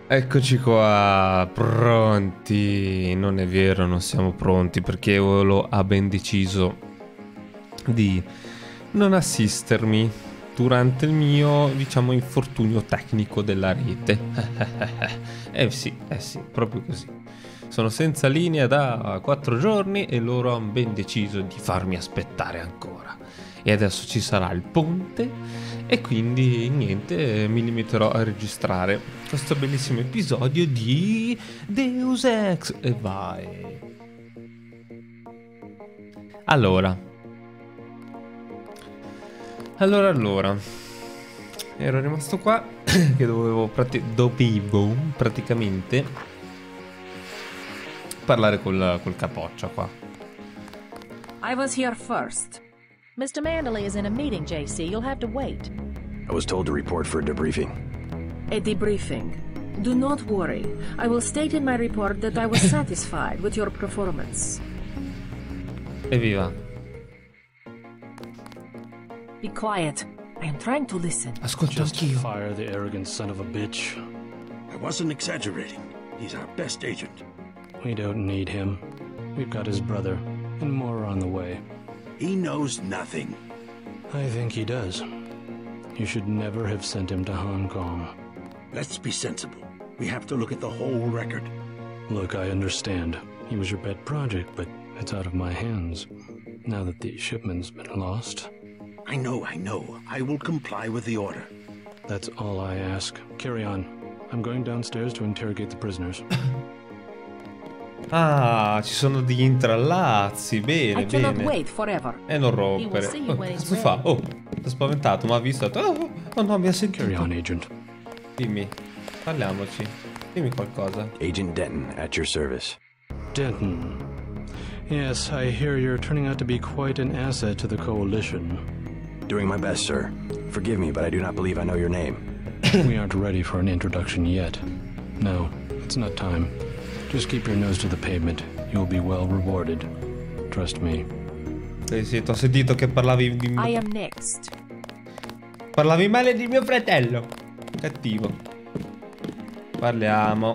Eccoci qua, pronti. Non è vero, non siamo pronti perché Eolo ha ben deciso di non assistermi durante il mio, diciamo, infortunio tecnico della rete. sì, proprio così. Sono senza linea da 4 giorni e loro hanno ben deciso di farmi aspettare ancora. E adesso ci sarà il ponte e quindi niente, mi limiterò a registrare questo bellissimo episodio di Deus Ex e vai. Allora ero rimasto qua che dovevo praticamente parlare col capoccia qua. I was here first. Mr. Manderley is in a meeting, JC. You'll have to wait. I was told to report for a debriefing. A debriefing. Do not worry. I will state in my report that I was satisfied with your performance. Evviva. Be quiet. I am trying to listen. Ascolto anch'io. Fire the arrogant son of a bitch. I wasn't exaggerating. He's our best agent. We don't need him. We've got his brother, and more are on the way. He knows nothing. I think he does. You should never have sent him to Hong Kong. Let's be sensible. We have to look at the whole record. Look, I understand. He was your pet project, but it's out of my hands. Now that the shipment's been lost. I know. I will comply with the order. That's all I ask. Carry on. I'm going downstairs to interrogate the prisoners. Ah, ci sono degli intrallazzi, bene, I cannot bene. wait forever. E non rompere. He will see you when he's Cosa fa? ready. Oh, si è spaventato, ma ha visto. Oh no, mi ha sentito. Carry on, Agent. Dimmi, parliamoci. Dimmi qualcosa. Agent Denton, at your service. Denton. Yes, I hear you're turning out to be quite an asset to the Coalition. Doing my best, sir. Forgive me, but I do not believe I know your name. We aren't ready for an introduction yet. No, it's not time. Just keep your nose to the pavement. You'll be well rewarded. Trust me. Sì, t'ho sentito che parlavi di... I am next. Parlavi male di mio fratello. Cattivo. Parliamo.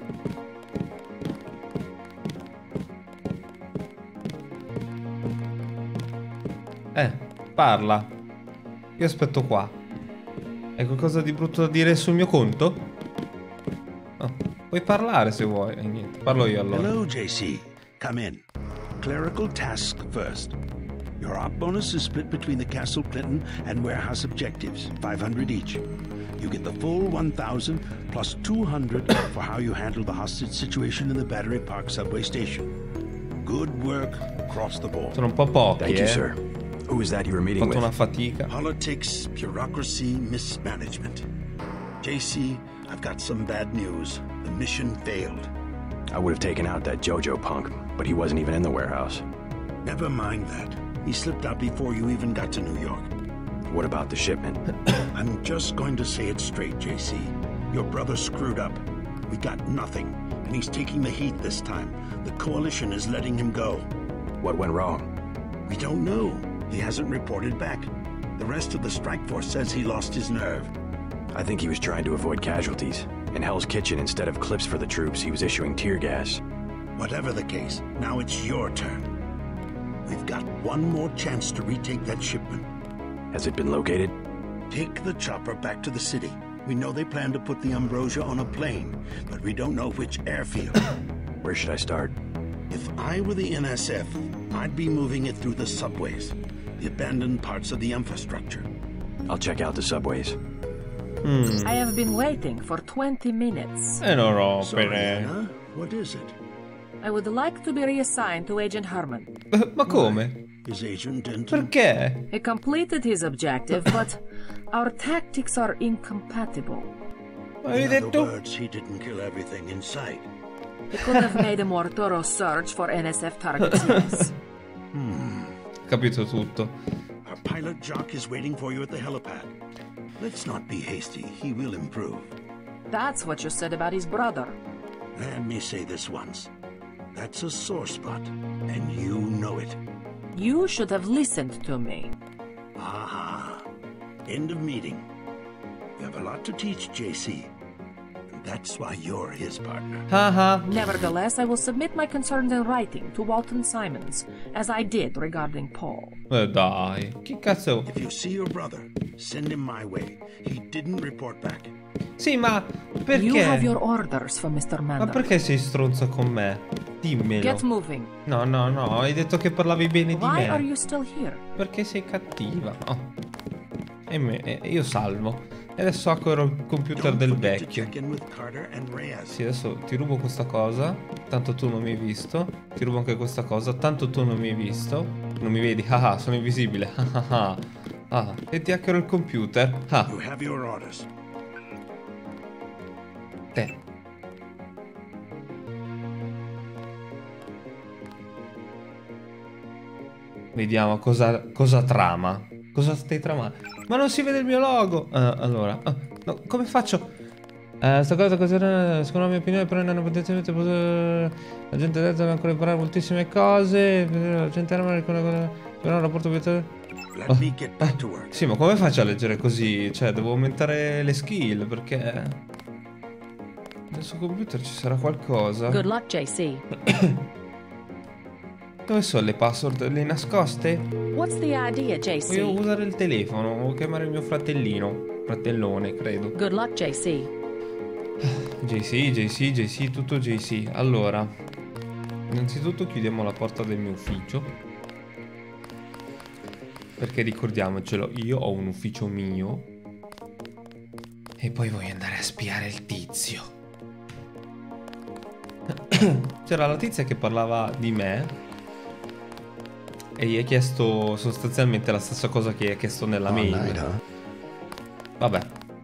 Parla. Io aspetto qua. Hai qualcosa di brutto da dire sul mio conto? No. Puoi parlare se vuoi. Niente, parlo io allora. Hello, JC. Come in. Clerical task first. Your op bonus is split between the Castle Clinton and warehouse objectives, 500 each. You get the full 1,000 plus 200 for how you handle the hostage situation in the Battery Park subway station. Good work across the board. Sono un po' pochi, Thank you, sir. Who was that you were meeting Ho fatto una with? fatica. Politics, bureaucracy, mismanagement. JC, I've got some bad news. The mission failed. I would have taken out that JoJo punk, but he wasn't even in the warehouse. Never mind that. He slipped out before you even got to New York. What about the shipment? I'm just going to say it straight, JC. Your brother screwed up. We got nothing, and he's taking the heat this time. The Coalition is letting him go. What went wrong? We don't know. He hasn't reported back. The rest of the strike force says he lost his nerve. I think he was trying to avoid casualties. In Hell's Kitchen, instead of clips for the troops, he was issuing tear gas. Whatever the case, now it's your turn. We've got one more chance to retake that shipment. Has it been located? Take the chopper back to the city. We know they plan to put the Ambrosia on a plane, but we don't know which airfield. Where should I start? If I were the NSF, I'd be moving it through the subways, the abandoned parts of the infrastructure. I'll check out the subways. I have been waiting for 20 minutes. E non Sorry, rompere. Anna, what is it? I would like to be reassigned to Agent Herman. Ma come? Is Agent Denton? Perché? He completed his objective, but our tactics are incompatible. Ma hai In other detto? words, he didn't kill everything in sight. He could have made a more thorough search for NSF targets, yes. Capito tutto. Our pilot Jock is waiting for you at the helipad. Let's not be hasty. He will improve. That's what you said about his brother. Let me say this once. That's a sore spot, and you know it. You should have listened to me. Aha. End of meeting. You have a lot to teach, JC. And That's why you're his partner. Nevertheless, I will submit my concerns in writing to Walton Simons, as I did regarding Paul. Dai, che cazzo? If you see your brother, send him my way. He didn't report back. Sì, ma perché? You have your orders for Mr. Ma Mander. perché sei stronzo con me? Dimmelo. Get moving. No, no, no, hai detto che parlavi bene di Why me. are you still here? Perché sei cattiva, no? Io salvo. E adesso hackero il computer del vecchio. Sì, adesso ti rubo questa cosa. Tanto tu non mi hai visto. Ti rubo anche questa cosa. Tanto tu non mi hai visto. Non mi vedi. Ah, sono invisibile. Ah, e ti hackero il computer. Ah. You have your orders. Te. Vediamo cosa trama. Cosa stai tramando? Ma non si vede il mio logo. Allora, no, come faccio? Sta cosa secondo la mia opinione però non potenzialmente la gente deve ancora imparare moltissime cose. La gente non un rapporto sì, ma come faccio a leggere così? Cioè, devo aumentare le skill perché nel suo computer ci sarà qualcosa. Good luck, JC. Dove sono le password? Le nascoste? What's the idea, JC? Voglio usare il telefono, voglio chiamare il mio fratellone, credo. Good luck, JC. JC, tutto JC. Allora, innanzitutto chiudiamo la porta del mio ufficio. Perché ricordiamocelo, io ho un ufficio mio. E poi voglio andare a spiare il tizio. C'era la tizia che parlava di me. E gli hai chiesto sostanzialmente la stessa cosa che gli hai chiesto nella mail. Vabbè.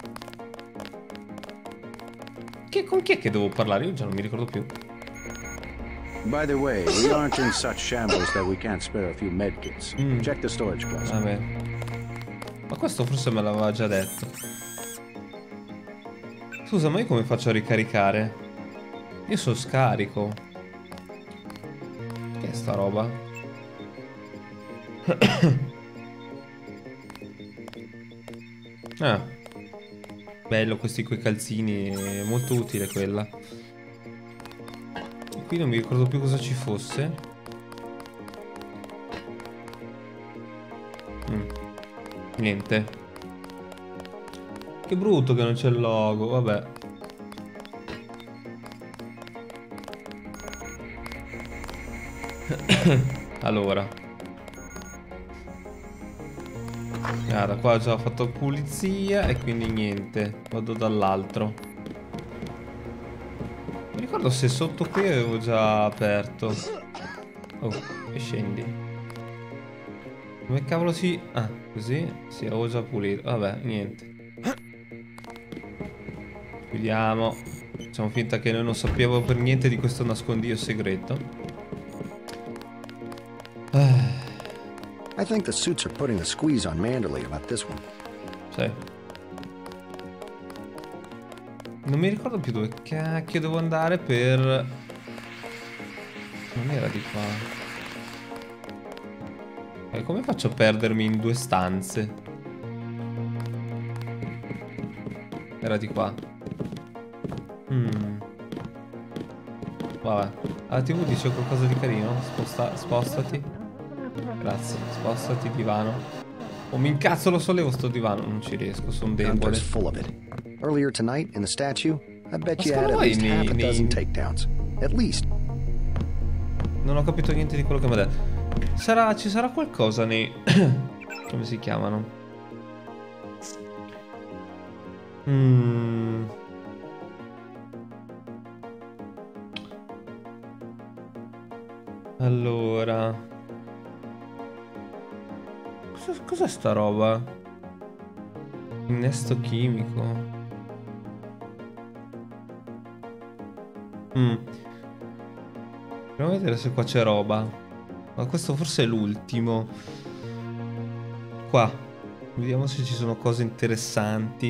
Con chi è che devo parlare? Io già non mi ricordo più. By the way, we aren't in such shambles that we can't spare a few medkits. Check the storage closet. Vabbè. Ma questo forse me l'aveva già detto. Scusa, ma io come faccio a ricaricare? Io sono scarico. Che è sta roba? Ah, bello questi coi calzini, è molto utile quella. E qui non mi ricordo più cosa ci fosse. Niente. Che brutto che non c'è il logo, vabbè. Allora. Da qua ho già fatto pulizia e quindi niente, vado dall'altro. Mi ricordo se sotto qui avevo già aperto. Oh, e scendi. Come cavolo si... Ah, così? Sì, avevo già pulito. Vabbè, niente. Chiudiamo. Facciamo finta che noi non sappiamo per niente di questo nascondiglio segreto. I think the suits are putting a squeeze on Manderley about this one. Sì. Non mi ricordo più dove cacchio devo andare per... Non era di qua. Come faccio a perdermi in due stanze? Era di qua. Vabbè. La TV dice qualcosa di carino. Spostati. Grazie, spostati divano. Oh, mi incazzo, lo sollevo sto divano. Non ci riesco, sono debole. Full of it. Earlier tonight in the statue, I bet you had at least half a dozen takedowns. At least. Non ho capito niente di quello che mi ha detto. Ci sarà qualcosa nei... Come si chiamano? Allora... Cos'è sta roba? Innesto chimico. Proviamo a vedere se qua c'è roba. Ma questo forse è l'ultimo. Qua. Vediamo se ci sono cose interessanti.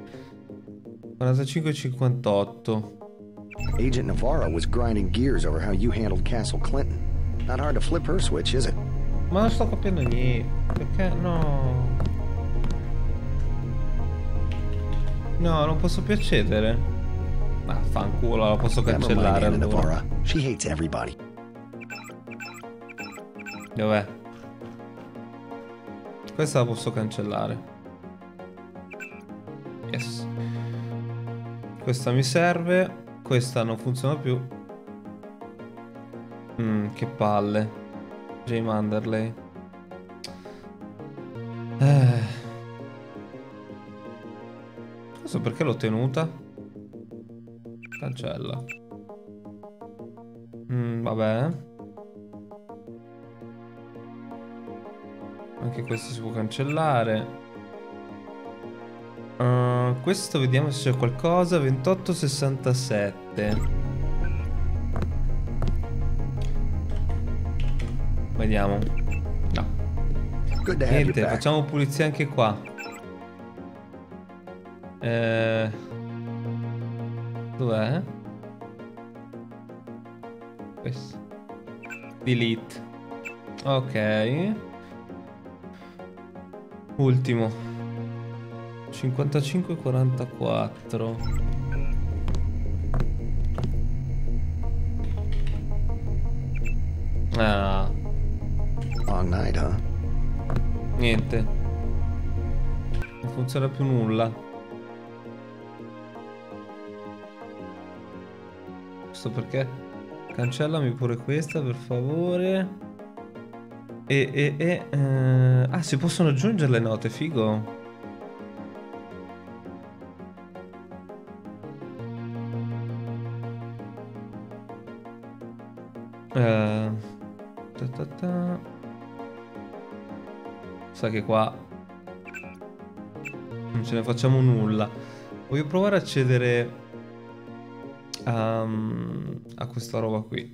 45-58. Agent Navarro was grinding gears over how you handled Castle Clinton. Not hard to flip her switch, is it? Ma non sto capendo niente. Perché no? No, non posso più accedere. Fanculo, la posso Never mind cancellare Anna allora. Navarra. She hates everybody. Dov'è? Questa la posso cancellare. Yes. Questa mi serve. Questa non funziona più. Che palle. Jay Manderley. Non so perché l'ho tenuta. Cancella. Vabbè. Anche questo si può cancellare. Questo vediamo se c'è qualcosa. 2867. Vediamo. No. Good to have you Niente, back. facciamo pulizia anche qua. Dov'è? Questo. Delete. Ok. Ultimo. 55-44. Ah. Long night, huh? Niente. Non funziona più nulla. Questo perché? Cancellami pure questa, per favore. Ah, si possono aggiungere le note, figo. Sa che qua non ce ne facciamo nulla. Voglio provare a accedere a questa roba qui.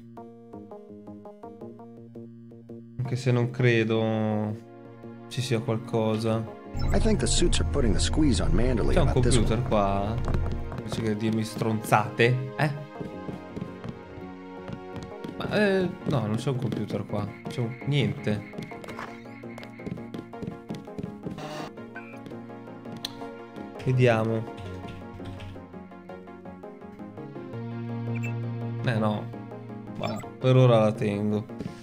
Anche se non credo ci sia qualcosa. I think the suits are putting the squeeze on Manderley C'è un about this one. computer qua? Invece che dirmi stronzate, Ma, no, non c'è un computer qua. C'è niente. Vediamo. No. Ma per ora la tengo.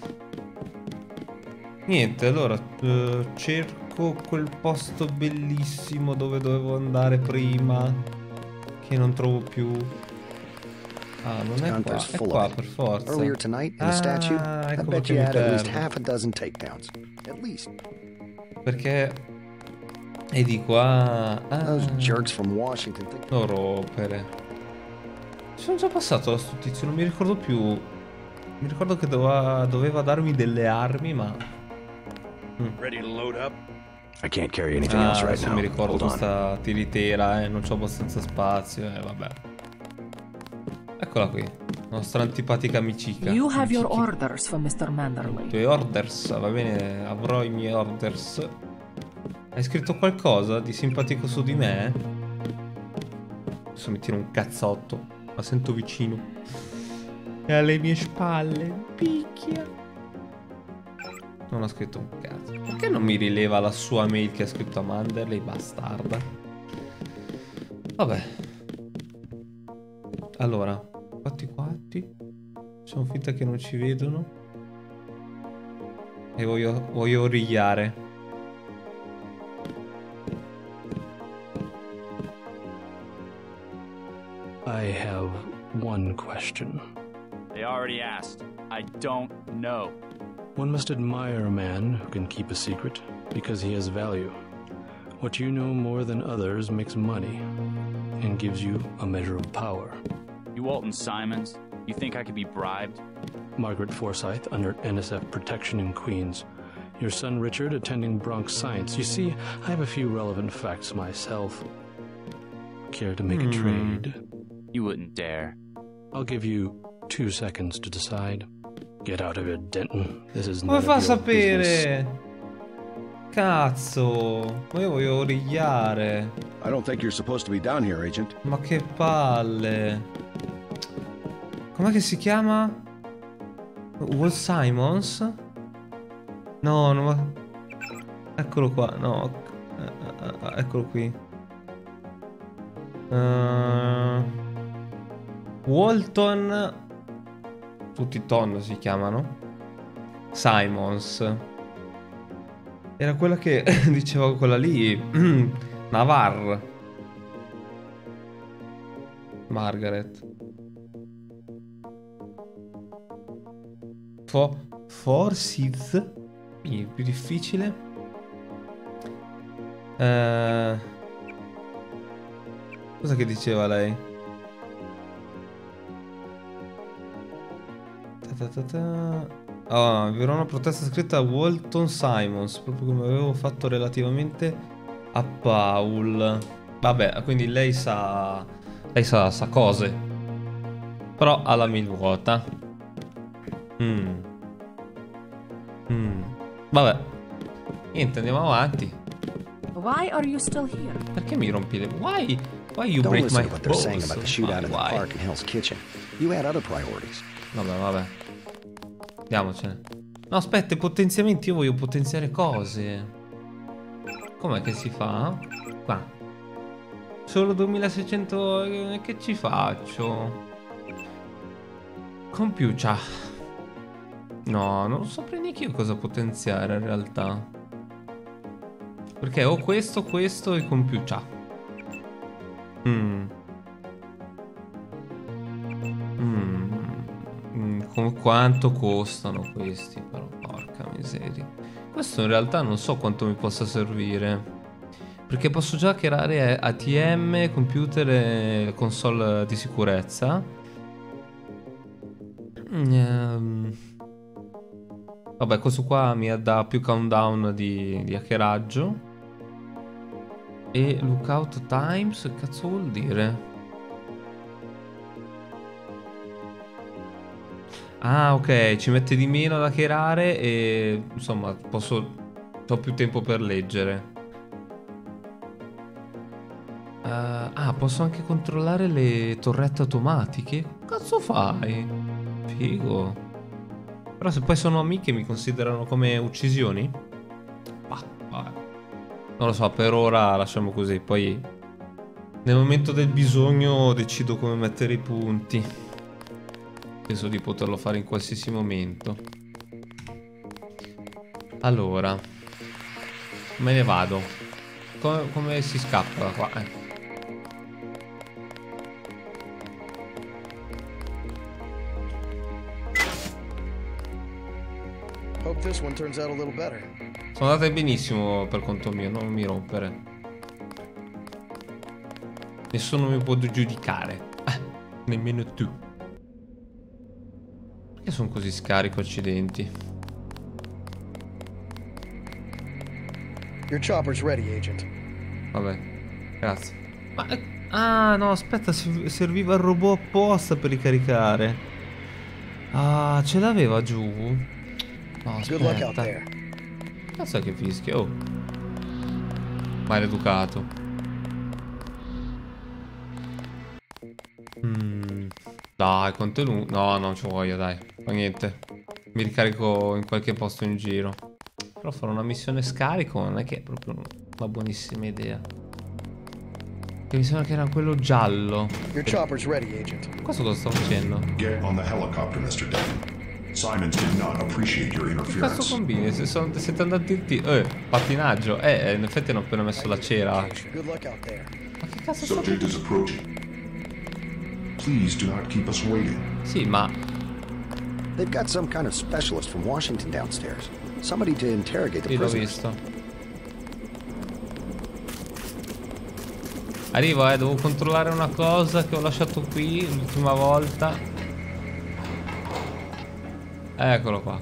Niente, allora cerco quel posto bellissimo dove dovevo andare prima, che non trovo più. Ah, non è qua, Counter's è full qua of it. per forza. Earlier tonight in the statue, I ecco bet perché you mi had at least perdo. half a dozen takedowns. At least. Perché è di qua. Those jerks from Washington think Non rompere. Ci sono già passato da sto tizio, non mi ricordo più. Mi ricordo che doveva darmi delle armi, ma. Ready to load up? I can't carry anything else right Adesso now. mi ricordo Hold on. questa tiritera, non c'ho abbastanza spazio, vabbè. Eccola qui, nostra antipatica amicica. You have your Amici- orders for Mr. I Manderley. tuoi orders, va bene, avrò i miei orders. Hai scritto qualcosa di simpatico su di me? Adesso mi tiro un cazzotto, la sento vicino. È alle mie spalle, picchia. Non ha scritto un cazzo. Perché non mi rileva la sua mail che ha scritto a Manderley, bastarda? Vabbè. Allora, quatti. Facciamo finta che non ci vedono. E voglio origliare. I have one question. They already asked. I don't know. One must admire a man who can keep a secret because he has value. What you know more than others makes money and gives you a measure of power. You Walton Simons? You think I could be bribed? Margaret Forsyth under NSF protection in Queens. Your son Richard attending Bronx Science. You see, I have a few relevant facts myself. Care to make a trade? You wouldn't dare. I'll give you 2 seconds to decide. Get out of it, Denton. This is Come none fa a of your business. sapere? Cazzo, ma io voglio origliare. I don't think you're supposed to be down here, Agent. Ma che palle. Com'è che si chiama? Walt Simons? No, no. Eccolo qua, no. Eccolo qui. Walton, tutti Ton si chiamano, Simons. Era quella che diceva quella lì, Navarre. Margaret. Forsyth, più difficile. Cosa che diceva lei? Oh, vi era una protesta scritta a Walton Simons, proprio come avevo fatto relativamente a Paul. Vabbè, quindi lei sa cose. Però ha la milwaukee. Vabbè. Niente, andiamo avanti. Why are you still here? Perché mi rompi le... Why you Don't break listen my to what they're saying about the shootout at the Why? park in Hell's Kitchen. You had other priorities. Vabbè. Andiamocene. No, aspetta, i potenziamenti. Io voglio potenziare cose. Com'è che si fa? Qua. Solo 2600... Che ci faccio? Computer. No, non saprei neanche io cosa potenziare in realtà. Perché ho questo e computer. Quanto costano questi però, porca miseria. Questo in realtà non so quanto mi possa servire, perché posso già creare ATM, computer e console di sicurezza. Vabbè, questo qua mi dà più countdown di hackeraggio. E lookout times, che cazzo vuol dire? Ah, ok, ci mette di meno da hackerare e insomma ho più tempo per leggere. Posso anche controllare le torrette automatiche. Che cazzo fai? Figo. Però se poi sono amiche mi considerano come uccisioni? Vabbè. Non lo so, per ora lasciamo così. Poi nel momento del bisogno decido come mettere i punti. Penso di poterlo fare in qualsiasi momento. Allora, me ne vado. Come si scappa da qua? Hope this one turns out a little better. Sono andate benissimo per conto mio, non mi rompere. Nessuno mi può giudicare. Nemmeno tu. Perché sono così scarico, accidenti? Your chopper's ready, agent. Vabbè, grazie. Ma... Ah, no, aspetta, serviva il robot apposta per ricaricare. Ah, ce l'aveva giù? No, aspetta. Cazzo è che fischia? Oh. Maleducato. Dai, contenuto. No, non ci voglio, dai. Fa niente. Mi ricarico in qualche posto in giro. Però fare una missione scarico non è che è proprio una buonissima idea. Che mi sembra che era quello giallo. Your chopper's ready, agent. Questo cosa sto facendo? Get on the helicopter, Mr. Devon. Simons did not appreciate your Che interference. cazzo combini? Siete andati tutti... pattinaggio. In effetti hanno appena messo la cera. Good luck out there. Ma che cazzo sta Subject is approaching. Please do not keep us waiting. Sì, ma... They've got some kind of specialist from Washington downstairs. Somebody to interrogate the Sì, l'ho prisoners. visto. Arrivo, devo controllare una cosa che ho lasciato qui l'ultima volta. Eccolo qua.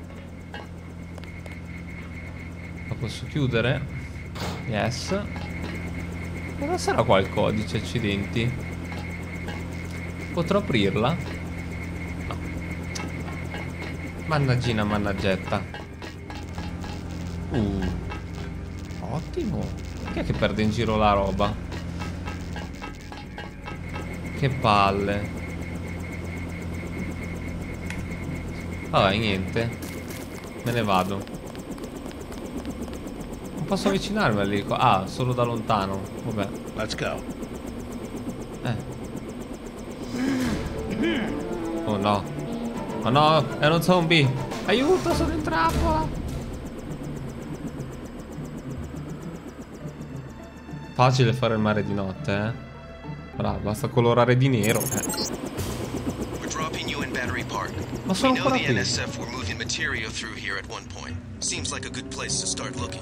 La posso chiudere? Yes. Cosa sarà qua il codice, accidenti? Potrò aprirla? No. Mannaggina, mannaggetta. Ottimo. Chi è che perde in giro la roba? Che palle. Vabbè, niente. Me ne vado. Non posso avvicinarmi lì. Ah, solo da lontano. Vabbè. Let's go. Oh no. Oh no, è uno zombie. Aiuto, sono in trappola. Facile fare il mare di notte, eh. Bravo, basta colorare di nero. We're dropping you in Battery Park. Ma sono We know ancora the qui. NSF were moving material through here at one point. Seems like a good place to start looking.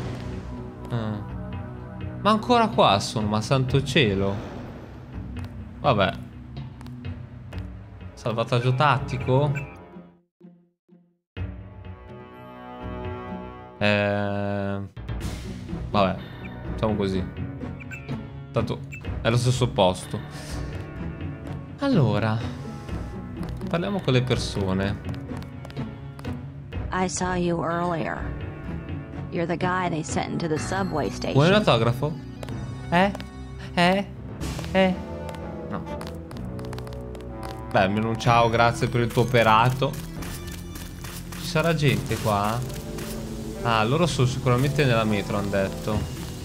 Ma ancora qua sono, ma santo cielo. Vabbè. Salvataggio tattico. Vabbè, facciamo così. Tanto è lo stesso posto. Allora, parliamo con le persone. I saw you earlier. You're the guy they sent into the subway station. Vuoi un autografo? No. Beh, almeno un ciao, grazie per il tuo operato. Ci sarà gente qua? Ah, loro sono sicuramente nella metro, hanno detto.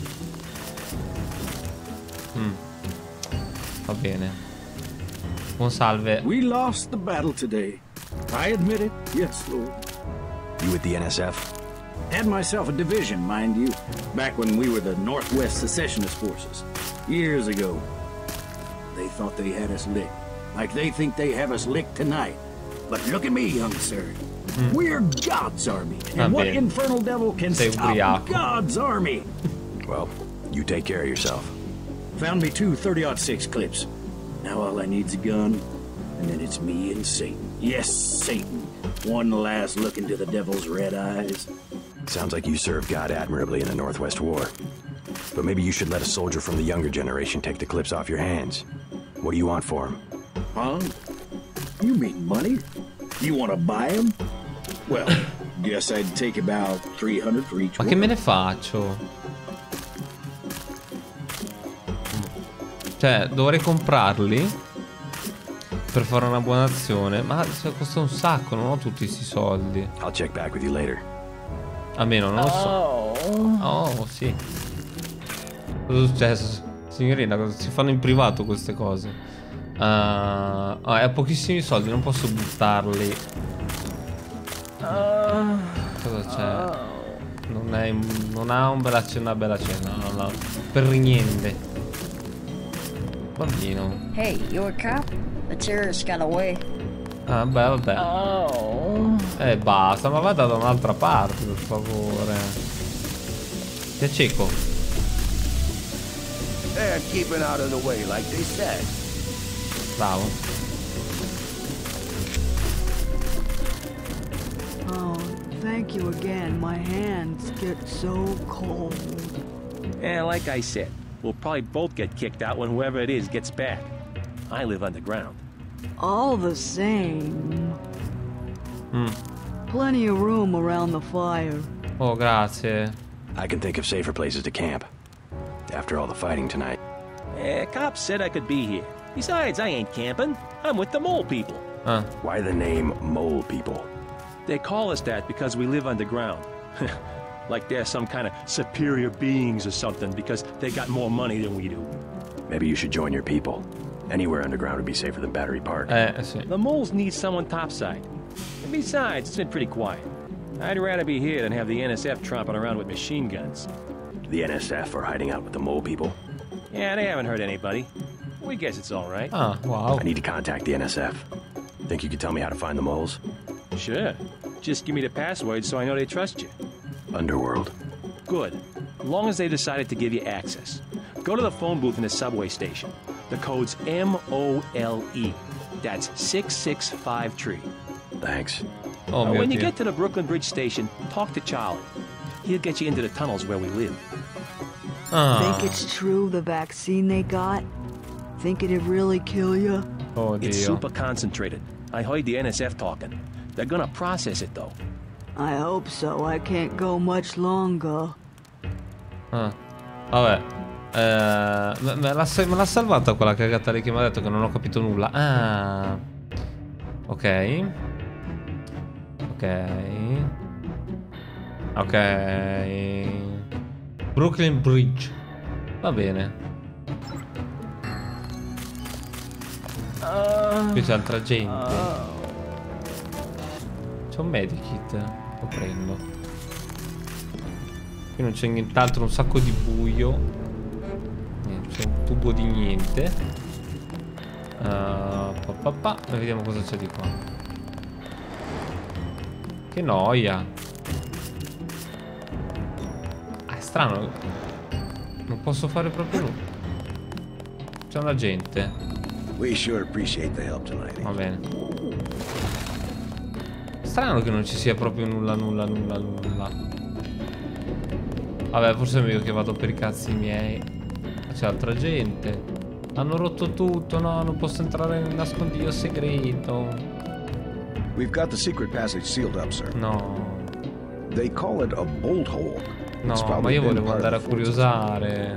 Va bene. Buon salve. We lost the battle today. I admit it. Yes, Lord. You with the NSF? Had myself a division, mind you, back when we were the Northwest Secessionist Forces. Years ago. They thought they had us licked. Like they think they have us licked tonight. But look at me, young sir. We're God's army. And what infernal devil can stop God's army? Well, you take care of yourself. Found me 2 30-06 clips. Now all I need's a gun, and then it's me and Satan. Yes, Satan. One last look into the devil's red eyes. Sounds like you served God admirably in the Northwest War. But maybe you should let a soldier from the younger generation take the clips off your hands. What do you want for him? Huh? You mean money? You want to buy him? Well, guess I'd take about 300 for each Ma one. che me ne faccio? Cioè, dovrei comprarli per fare una buona azione. Ma costa un sacco, non ho tutti questi soldi. I'll check back with you later. Almeno non lo so. Oh, sì. Cosa è successo? Signorina, cosa si fanno in privato queste cose? Ho pochissimi soldi, non posso buttarli. Cosa c'è? Non ha una bella cena. No. Per niente. Bambino. Hey, you a cop? The terrorist got away. Ah, beh, vabbè. Basta, ma vada da un'altra parte, per favore. Ti è cieco? They're keeping out of the way, like they said. Bravo. Oh, thank you again. My hands get so cold. Yeah, like I said, we'll probably both get kicked out when whoever it is gets back. I live underground. All the same. Plenty of room around the fire. Oh, grazie. I can think of safer places to camp. After all the fighting tonight. Cops said I could be here. Besides, I ain't camping. I'm with the Mole People. Why the name Mole People? They call us that because we live underground. Like they're some kind of superior beings or something because they got more money than we do. Maybe you should join your people. Anywhere underground would be safer than Battery Park. Sì. The moles need someone topside. And besides, it's been pretty quiet. I'd rather be here than have the NSF tromping around with machine guns. The NSF are hiding out with the Mole People? Yeah, they haven't hurt anybody. We guess it's all right. Ah, wow. I need to contact the NSF. Think you could tell me how to find the moles? Sure. Just give me the password so I know they trust you. Underworld. Good. As long as they decided to give you access. Go to the phone booth in the subway station. The code's MOLE. That's 665-tree. Thanks. Oh, when you get to the Brooklyn Bridge station, talk to Charlie. He'll get you into the tunnels where we live. Think it's true, the vaccine they got? Think it'd really kill you? Oh, it's super concentrated. I heard the NSF talking. They're gonna process it, though. I hope so. I can't go much longer. Vabbè. Me l'ha salvata quella cagata lì che mi ha detto che non ho capito nulla. Ah. Ok. Brooklyn Bridge. Va bene. Qui c'è altra gente. C'è un medikit. Lo prendo. Qui non c'è nient'altro, un sacco di buio. C'è un tubo di niente. Vediamo cosa c'è di qua. Che noia. È strano. Non posso fare proprio nulla. C'è un agente. We sure appreciate the help tonight. Va bene. Strano che non ci sia proprio nulla. Vabbè, forse è meglio che vado per i cazzi miei. C'è altra gente. Hanno rotto tutto. No, non posso entrare nel nascondiglio segreto. We've got the secret passage sealed up, sir. No. They call it a bolt hole. No, ma io volevo andare a curiosare.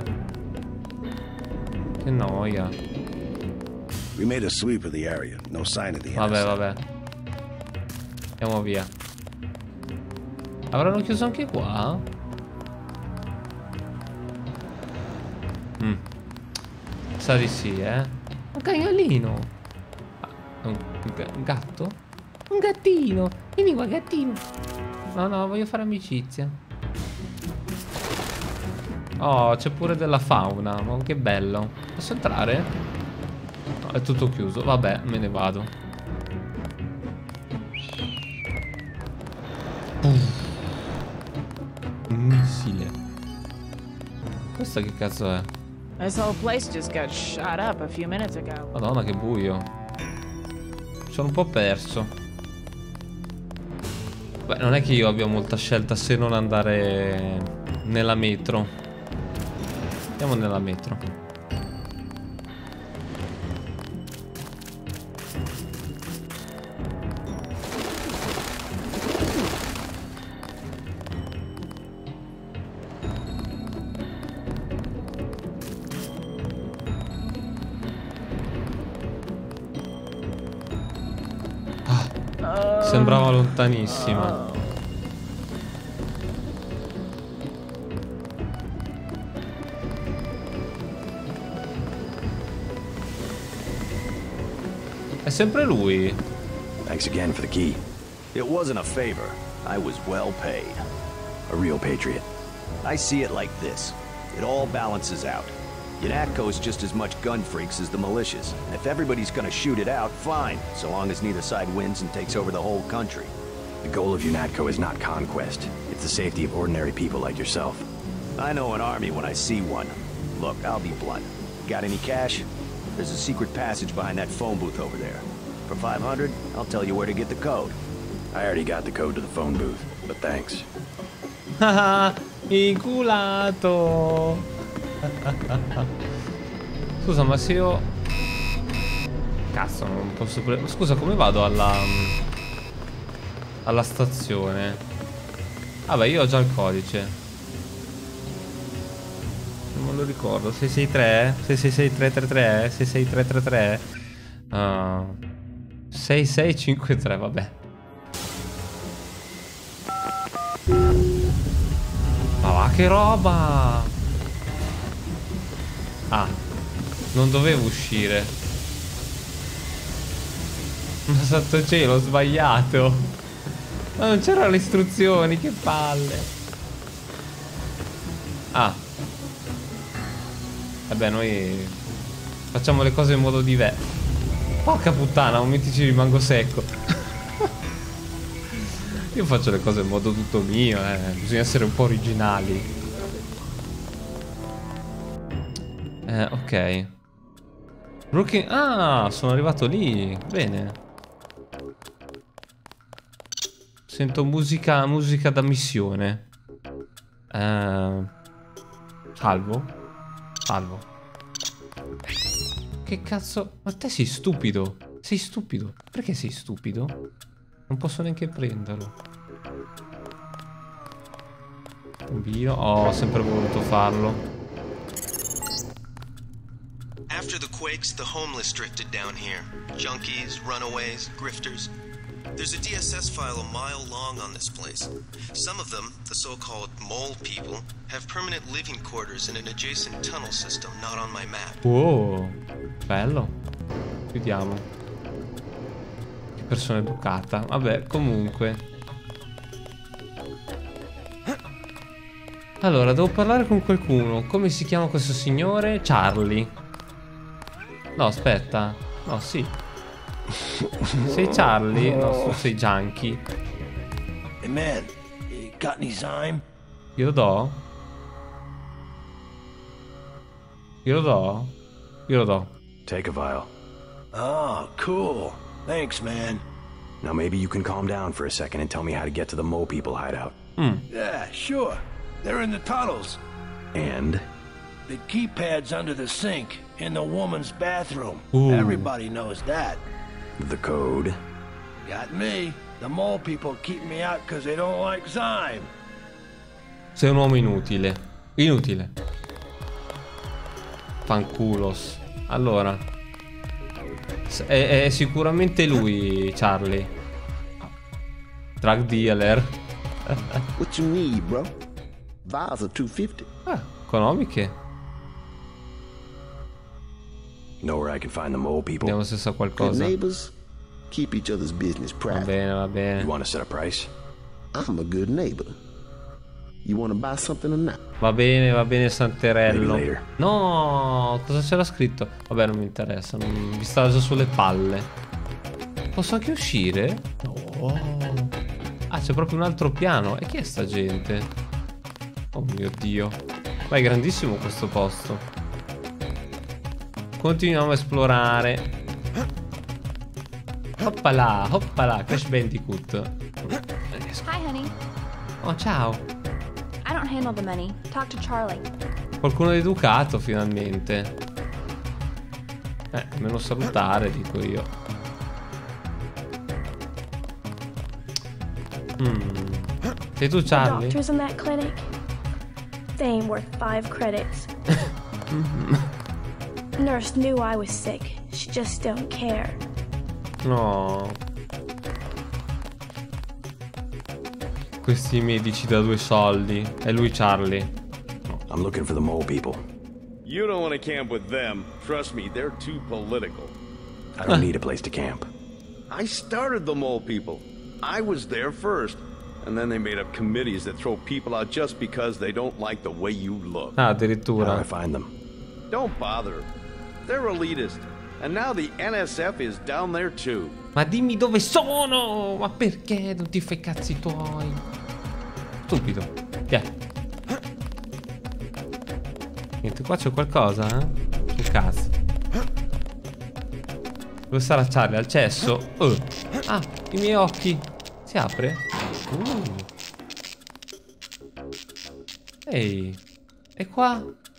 Che noia. We made a sweep of the area. No sign of the Vabbè. Andiamo via. Avranno chiuso anche qua? Sa di sì, Un cagnolino. Un gatto? Un gattino. Vieni qua, gattino. No, voglio fare amicizia. Oh, c'è pure della fauna. Ma che bello. Posso entrare? No, è tutto chiuso. Vabbè, me ne vado. Un missile. Questo che cazzo è? This whole place just got shot up a few minutes ago. Madonna, che buio. Sono un po' perso. Beh, non è che io abbia molta scelta se non andare nella metro. Andiamo nella metro. Sembrava lontanissima. È sempre lui. Thanks again for the key. It wasn't a favor. I was well paid. A real patriot. I see it like this. It all balances out. UNATCO's just as much gun freaks as the militias, and if everybody's gonna shoot it out, fine, so long as neither side wins and takes over the whole country. The goal of UNATCO is not conquest. It's the safety of ordinary people like yourself. I know an army when I see one. Look, I'll be blunt. Got any cash? There's a secret passage behind that phone booth over there. For 500, I'll tell you where to get the code. I already got the code to the phone booth, but thanks. Haha, inculato. Scusa, ma se io... Cazzo, non posso... Scusa, come vado alla stazione? Vabbè, io ho già il codice. Non me lo ricordo. 663? 666333? 66333? 6653, vabbè. Ma va, che roba! Ah, non dovevo uscire. Ma sotto cielo, ho sbagliato. Ma non c'erano le istruzioni, che palle. Ah. Vabbè, noi facciamo le cose in modo diverso. Porca puttana, un momento ci rimango secco. Io faccio le cose in modo tutto mio, bisogna essere un po' originali. Ok. Brooklyn. Ah, sono arrivato lì. Bene. Sento musica da missione. Salvo. Che cazzo? Ma te sei stupido. Sei stupido. Perché sei stupido? Non posso neanche prenderlo. Invio. Oh, ho sempre voluto farlo. After the quakes, the homeless drifted down here. Junkies, runaways, grifters. There's a DSS file a mile long on this place. Some of them, the so-called mole people, have permanent living quarters in an adjacent tunnel system not on my map. Oh, bello. Chiudiamo. Che persona educata. Vabbè, comunque. Allora, devo parlare con qualcuno. Come si chiama questo signore? Charlie. No, aspetta. No, sì. Sei Charlie? No, tu sei Junkie. Hey man, you got any Zyme? Glielo do? Glielo do? Glielo do. Take a vial. Oh, cool. Thanks, man. Now maybe you can calm down for a second and tell me how to get to the Mole People hideout. Yeah, sure. They're in the tunnels. And? The keypad's under the sink in the woman's bathroom. Ooh. Everybody knows that. The code? Got me. The Mole People keep me out because they don't like Zyme. Sei un uomo inutile. Inutile. Fanculos. Allora. È sicuramente lui, Charlie. Drug dealer. What you need, bro? Vials are $2.50. Ah, economiche. Know where I can find the Mole People. Vediamo se sa qualcosa. Neighbors keep each other's business private. Va bene, va bene. You want to set a price? I'm a good neighbor. You want to buy something or not? Va bene, Santerello. No, cosa c'era scritto? Vabbè, non mi interessa, mi stava già sulle palle. Posso anche uscire? No. Ah, c'è proprio un altro piano. E chi è sta gente? Oh mio Dio. Ma è grandissimo questo posto. Continuiamo a esplorare. Hoppala, Crash Bandicoot. Hi, honey. Oh, ciao. I don't handle the money. Talk to Charlie. Qualcuno educato finalmente. Almeno salutare, dico io. Sei tu, Charlie? Doctors in that clinic, they ain't worth 5 credits. Nurse knew I was sick. She just don't care. No. Questi medici da 2 soldi. È lui, Charlie. I'm looking for the Mole People. You don't want to camp with them. Trust me, they're too political. I don't need a place to camp. I started the Mole People. I was there first. And then they made up committees that throw people out just because they don't like the way you look. Ah, addirittura. How do I find them? Don't bother. They're elitist. And now the NSF is down there too. Ma dimmi dove sono! Ma perché non ti fai cazzi tuoi? Stupido. Che è? Niente, qua c'è qualcosa, eh? Sul cazzo. Dove sarà Charlie? Al cesso? Ah, i miei occhi. Si apre? Ehi. E qua?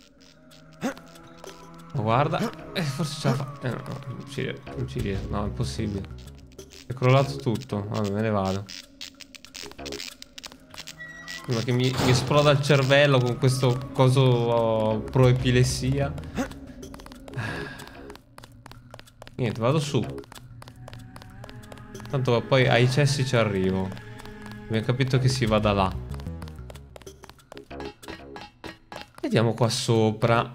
Oh, guarda. Forse ce la fa. No, non ci riesco. No, è impossibile. È crollato tutto. Vabbè, me ne vado. Prima che mi esploda il cervello con questo coso pro epilessia. Niente, vado su. Tanto poi ai cessi ci arrivo. Abbiamo capito che si va da là. Vediamo qua sopra.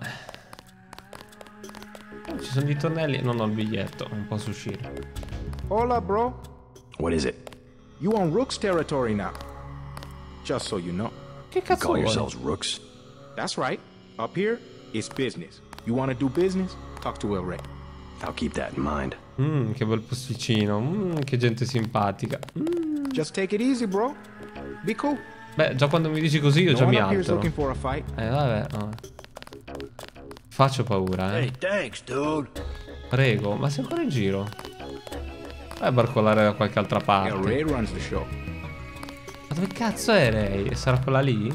Ci sono i tornelli. Non ho il biglietto. Non posso uscire. Hola, bro. What is it? You on Rook's territory now. Just so you know. Che cazzo call vuoi? yourselves Rooks? That's right. Up here, it's business. You want to do business? Talk to El Rey. I'll keep that in mind. Che bel posticino. Che gente simpatica. Just take it easy, bro. Be cool. Beh, già quando mi dici così io No già mi one up here is altero. looking for a fight. Vabbè, no. Faccio paura, Hey, thanks, dude. Prego, ma sei ancora in giro? Vai a barcolare da qualche altra parte. El Rey runs the show. Ma dove cazzo è lei? Sarà quella lì?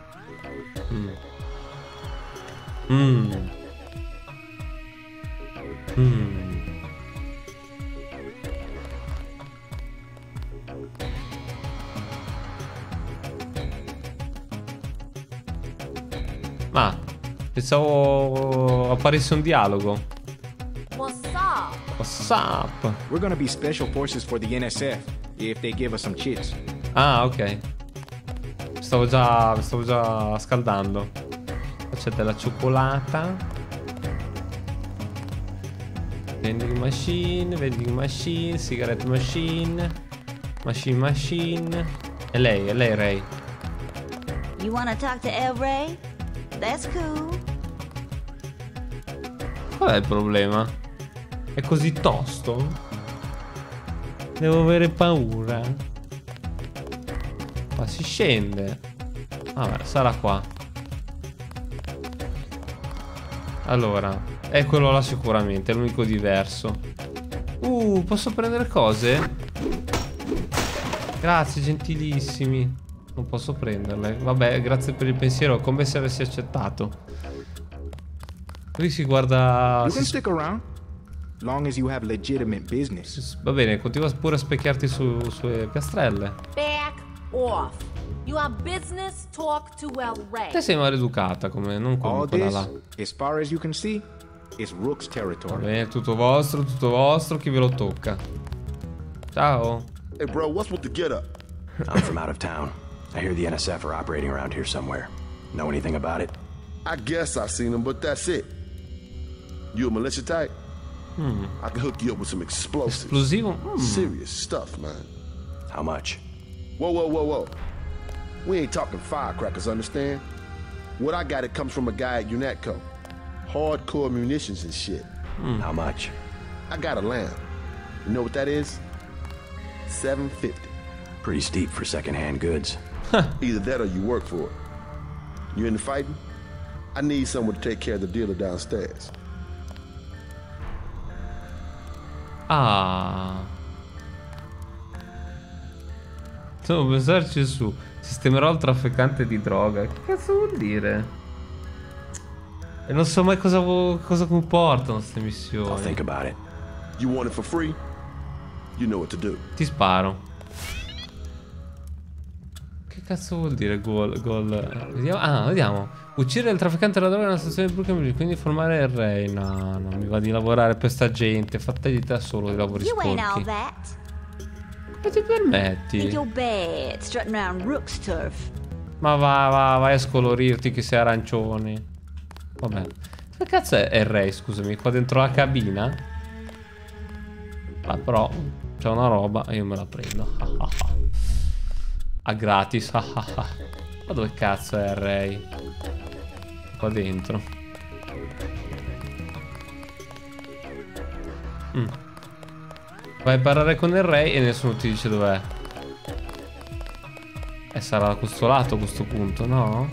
Ma pensavo apparisse un dialogo. What's up? What's up? We're gonna be special forces for the NSF if they give us some chits. Ah, ok. Mi stavo già scaldando. Qua c'è della cioccolata. vending machine, cigarette machine, machine. È lei, Ray. You wanna talk to El Ray? That's cool. Qual è il problema? È così tosto? Devo avere paura. Ma si scende. Vabbè, sarà qua. Allora, è quello là sicuramente, è l'unico diverso. Posso prendere cose? Grazie, gentilissimi. Non posso prenderle. Vabbè, grazie per il pensiero, come se avessi accettato. Lui si guarda... You can stick around, long as you have legitimate business. Va bene, continua pure a specchiarti sulle piastrelle. Back off. You have business, talk to El Ray. Te sei maleducata, come non come quella là. As far as you can see, is Rook's territory. Va bene, tutto vostro, chi ve lo tocca. Ciao. Hey bro, what's with the get up? I'm from out of town. I hear the NSF are operating around here somewhere. Know anything about it? I guess I've seen them, but that's it. You a militia type? I can hook you up with some explosives. Esplosivo? Serious stuff, man. How much? Whoa. We ain't talking firecrackers, understand? What I got, it comes from a guy at UNATCO. Hardcore munitions and shit. How much? I got a lamb. You know what that is? $7.50. Pretty steep for secondhand goods. Either that or you work for it. You into fighting? I need someone to take care of the dealer downstairs. Devo pensarci su. Sistemerò il trafficante di droga. Che cazzo vuol dire? E non so mai cosa comportano queste missioni. I'll think about it. You want it for free? You know what to do. Ti sparo. Che cazzo vuol dire goal? Vediamo. Vediamo. Uccidere il trafficante della droga nella stazione di Brooklyn, quindi informare il Ray. No, non mi va di lavorare per sta gente. Fategli te solo dei lavori sporchi. Come ti permetti? Ma vai a scolorirti che sei arancione. Vabbè. Che cazzo è il Ray, scusami? Qua dentro la cabina? Ah, però c'è una roba e io me la prendo. A gratis. Ma dove cazzo è il Ray? Qua dentro. Vai a parlare con il Ray e nessuno ti dice dov'è. E sarà da questo lato a questo punto, no?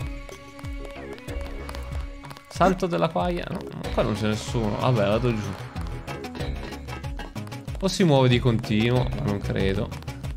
Salto della quaglia. No, qua non c'è nessuno. Vabbè, vado giù. O si muove di continuo, ma non credo.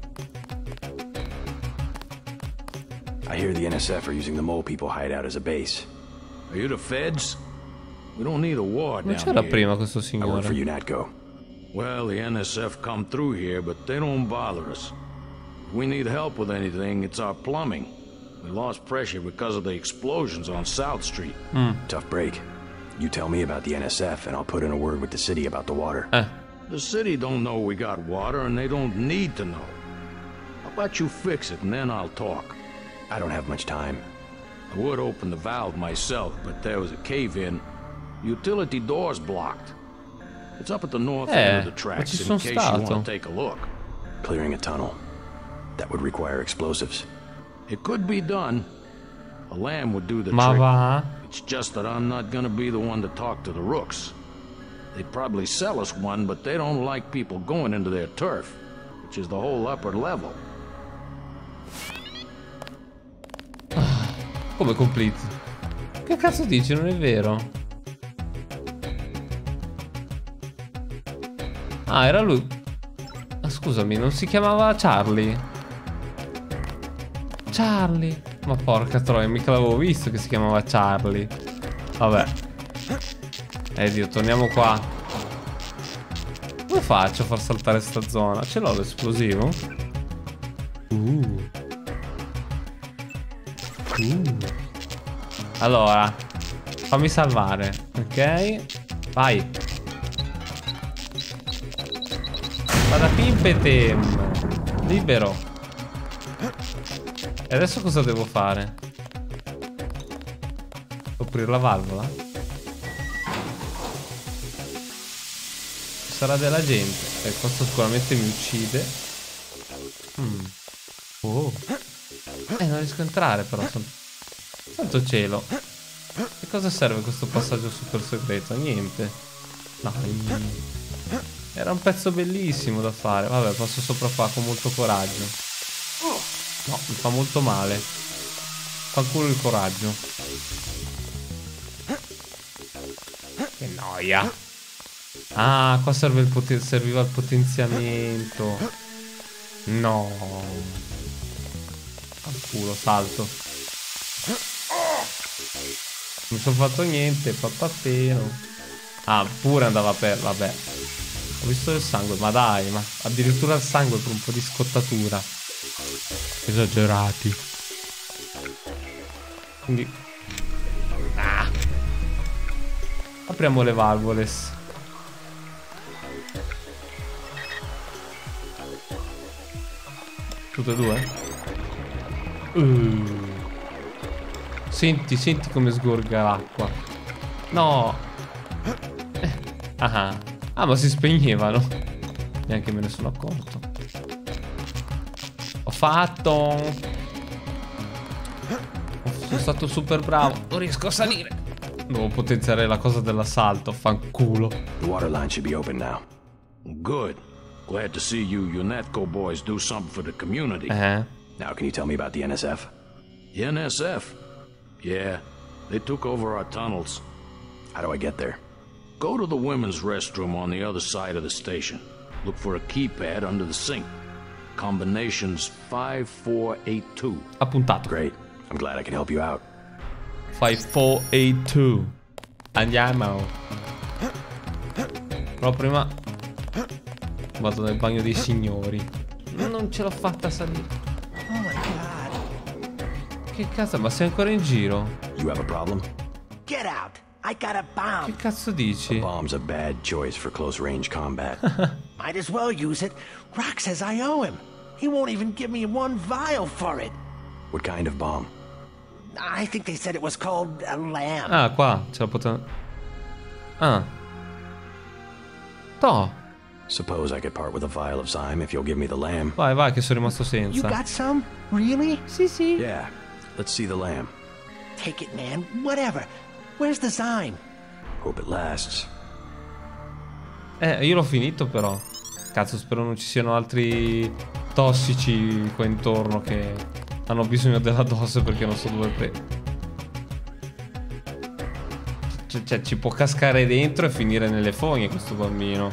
I hear the NSF are using the Mole People hideout as a base. Are you the feds? We don't need a war down Non c'era here. prima questo I work for signore. UNATCO. Well, the NSF come through here, but they don't bother us. If we need help with anything, it's our plumbing. We lost pressure because of the explosions on South Street. Tough break. You tell me about the NSF and I'll put in a word with the city about the water. The city don't know we got water, and they don't need to know. How about you fix it, and then I'll talk. I don't have much time. I would open the valve myself, but there was a cave-in. Utility door's blocked. It's up at the north end of the tracks, in case you want to take a look. Clearing a tunnel. That would require explosives. It could be done. A lamb would do the Ma trick. va? It's just that I'm not gonna be the one to talk to the Rooks. They'd probably sell us one, but they don't like people going into their turf, which is the whole upper level. Come complete? Che cazzo dici? Non è vero. Ah, era lui. Ah, scusami, non si chiamava Charlie? Charlie. Ma porca troia, mica l'avevo visto che si chiamava Charlie. Vabbè. Dio, torniamo qua. Come faccio a far saltare sta zona? Ce l'ho l'esplosivo? Allora, fammi salvare, ok? Vai. Vada pimpetem. Libero. E adesso cosa devo fare? Aprire la valvola? sarà della gente. Questo sicuramente mi uccide. Oh. Non riesco a entrare però. Santo cielo. Che cosa serve questo passaggio super segreto? Niente. No. Era un pezzo bellissimo da fare. Vabbè, passo sopra qua con molto coraggio. No, mi fa molto male. Fanculo il coraggio. Che noia. Ah, qua serve il serviva il potenziamento. No. Fanculo, salto. Non sono fatto niente, papapero. Ah, pure andava per... Vabbè. Ho visto il sangue, ma dai, ma addirittura il sangue per un po' di scottatura. Esagerati. Quindi... Ah. Apriamo le valvoles. Tutte e due? Senti come sgorga l'acqua. No. Ah, ma si spegnevano. Neanche me ne sono accorto. Ho fatto. Sono stato super bravo. Non riesco a salire. Devo potenziare la cosa dell'assalto. Fanculo. The water line should be open now. Good. Glad to see you UNETCO boys do something for the community. Now, can you tell me about the NSF? The NSF? Yeah, they took over our tunnels. How do I get there? Go to the women's restroom on the other side of the station. Look for a keypad under the sink. Combinations 5482. Appuntato. Great. I'm glad I can help you out. 5482. Andiamo. Però prima vado nel bagno dei signori. Non ce l'ho fatta salire. Oh my god. Che cazzo, ma sei ancora in giro? You have a problem? Get out. I got a bomb. Che cazzo dici? A bomb's a bad choice for close range combat. Might as well use it. Rock says I owe him. He won't even give me one vial for it. What kind of bomb? I think they said it was called a lamb. Ah, qua ce la potevo... Ah. Toh. Suppose I could part with a vial of Zyme if you'll give me the lamb. Vai, che sono rimasto senza. You got some? Really? Sì. Yeah. Let's see the lamb. Take it, man. Whatever. Where's the Zyme? Hope it lasts. Io l'ho finito però. Cazzo, spero non ci siano altri tossici qua intorno che hanno bisogno della dose perché non so dove cioè ci può cascare dentro e finire nelle fogne questo bambino.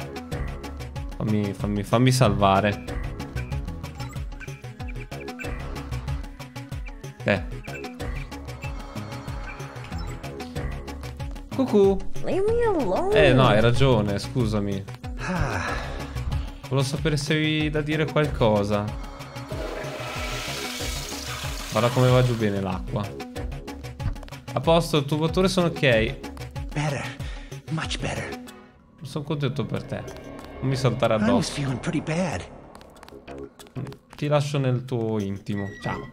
Fammi salvare. Cucù. Leave me alone. No, hai ragione, scusami. Volevo sapere se avevi da dire qualcosa. Guarda come va giù bene l'acqua. A posto, il tubatore sono ok. Better. Much better. Sono contento per te. Non mi saltare I was addosso. feeling pretty bad. Ti lascio nel tuo intimo. Ciao.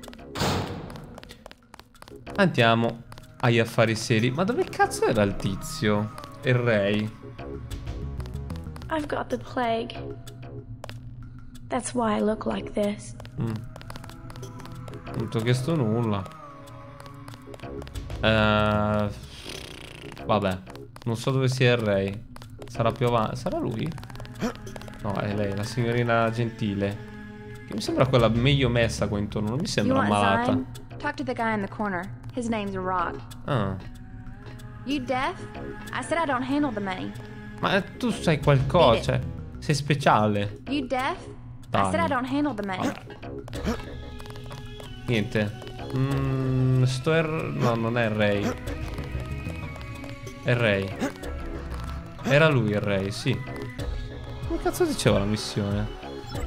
Andiamo agli affari seri. Ma dove cazzo era il tizio? Il Ray? I've got the plague. That's why I look like this. Non ti ho chiesto nulla. Vabbè. Non so dove sia il Ray. Sarà più avanti. Sarà lui? No, è lei, la signorina gentile. Che mi sembra quella meglio messa qua intorno. Non mi sembra malata. Zyme? Talk to the guy in the corner. His name's Rock. Ah. You deaf? I said I don't handle the money. Ma tu sai qualcosa, cioè, sei speciale. You deaf? Dai. I said I don't handle the money. Niente. No, non è il Ray. È il Ray. Era lui il Ray, sì. Come cazzo diceva la missione?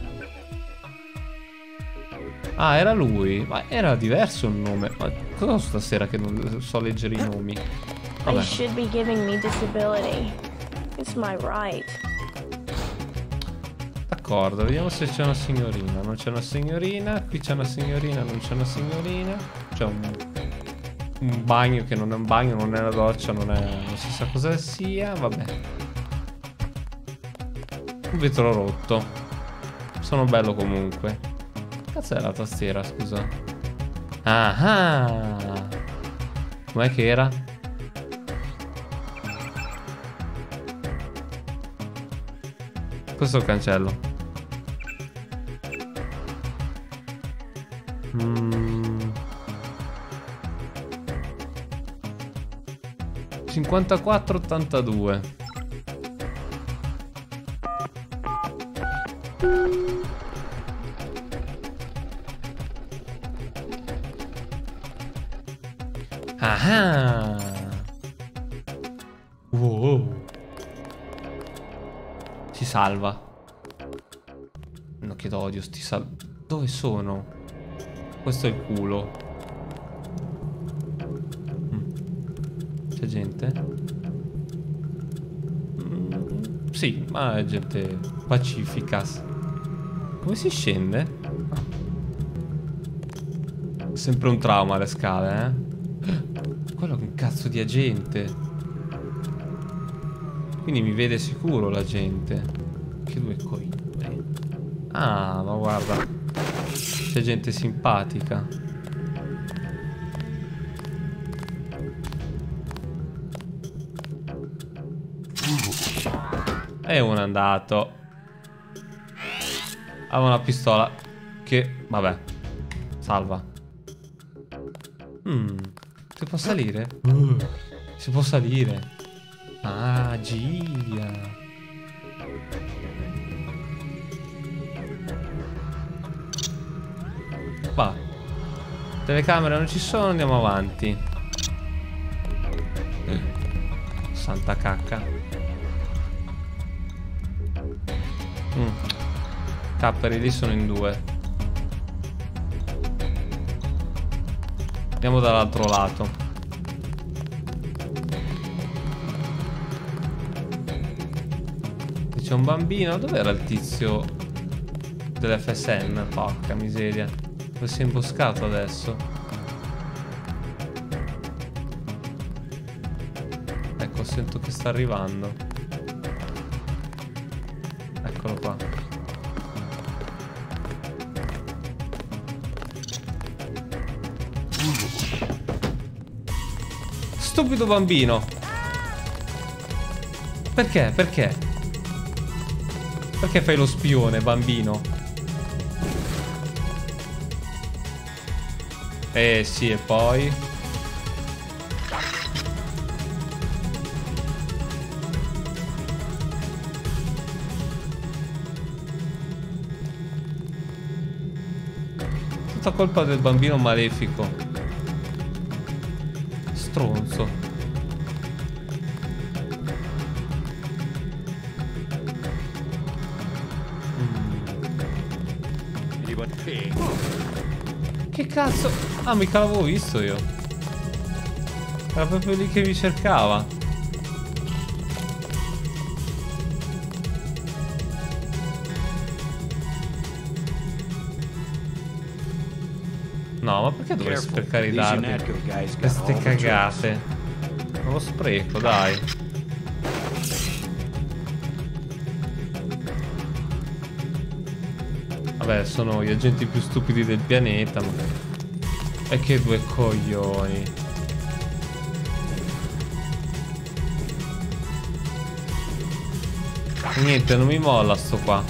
Ah, era lui. Ma era diverso il nome. Ma cosa ho stasera che non so leggere i nomi? They Vabbè. should be giving me disability. It's my right. D'accordo, vediamo se c'è una signorina. Non c'è una signorina. Qui c'è una signorina, non c'è una signorina. C'è un bagno che non è un bagno, non è una doccia, non si sa cosa sia. Vabbè. Un vetro rotto. Sono bello comunque. Cazzo è la tastiera, scusa? Ah! Com'è che era? Questo è il cancello. 54,82. Ah! Wow! Si salva. No, che odio sti Dove sono? Questo è il culo. C'è gente? Sì, ma è gente pacifica. Come si scende? Sempre un trauma alle scale, eh? Quello è un cazzo di agente. Quindi mi vede sicuro la gente. Che due coglioni. Ah, ma guarda. C'è gente simpatica. E uno è andato. Aveva una pistola. Che, vabbè. Salva. Si può salire? Si può salire. Magia. Va. Telecamere non ci sono, andiamo avanti. Santa cacca. Capperi lì sono in due. Andiamo dall'altro lato. C'è un bambino. Dov'era il tizio dell'FSN? Porca miseria. Dove si è imboscato adesso? Ecco, sento che sta arrivando. Eccolo qua. Stupido bambino. Perché? Perché? Perché fai lo spione, bambino? Sì, e poi? Tutta colpa del bambino malefico. Stronzo. Che cazzo? Ah, mica l'avevo visto io. Era proprio lì che mi cercava. No, ma perché dovrei sprecare i dardi? Queste cagate. Non lo spreco, dai. Vabbè, sono gli agenti più stupidi del pianeta, ma... E che due coglioni. Niente, non mi molla sto qua.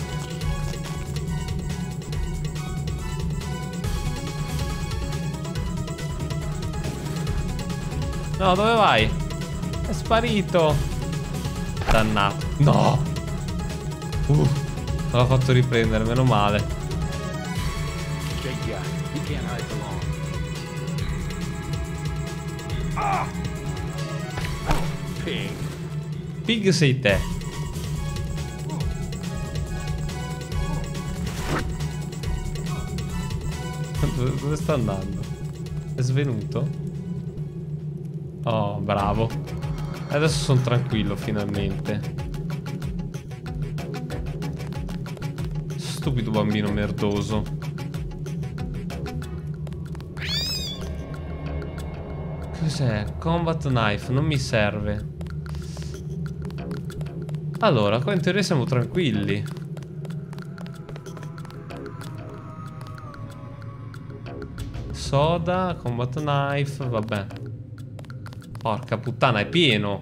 No, dove vai? È sparito. Dannato. No. Non l'ho fatto riprendere, meno male. Pig sei te. Dove sta andando? È svenuto? Oh, bravo. Adesso sono tranquillo finalmente. Stupido bambino merdoso. Cos'è? Combat knife, non mi serve. Allora, qua in teoria siamo tranquilli. Soda, combat knife, vabbè. Porca puttana, è pieno.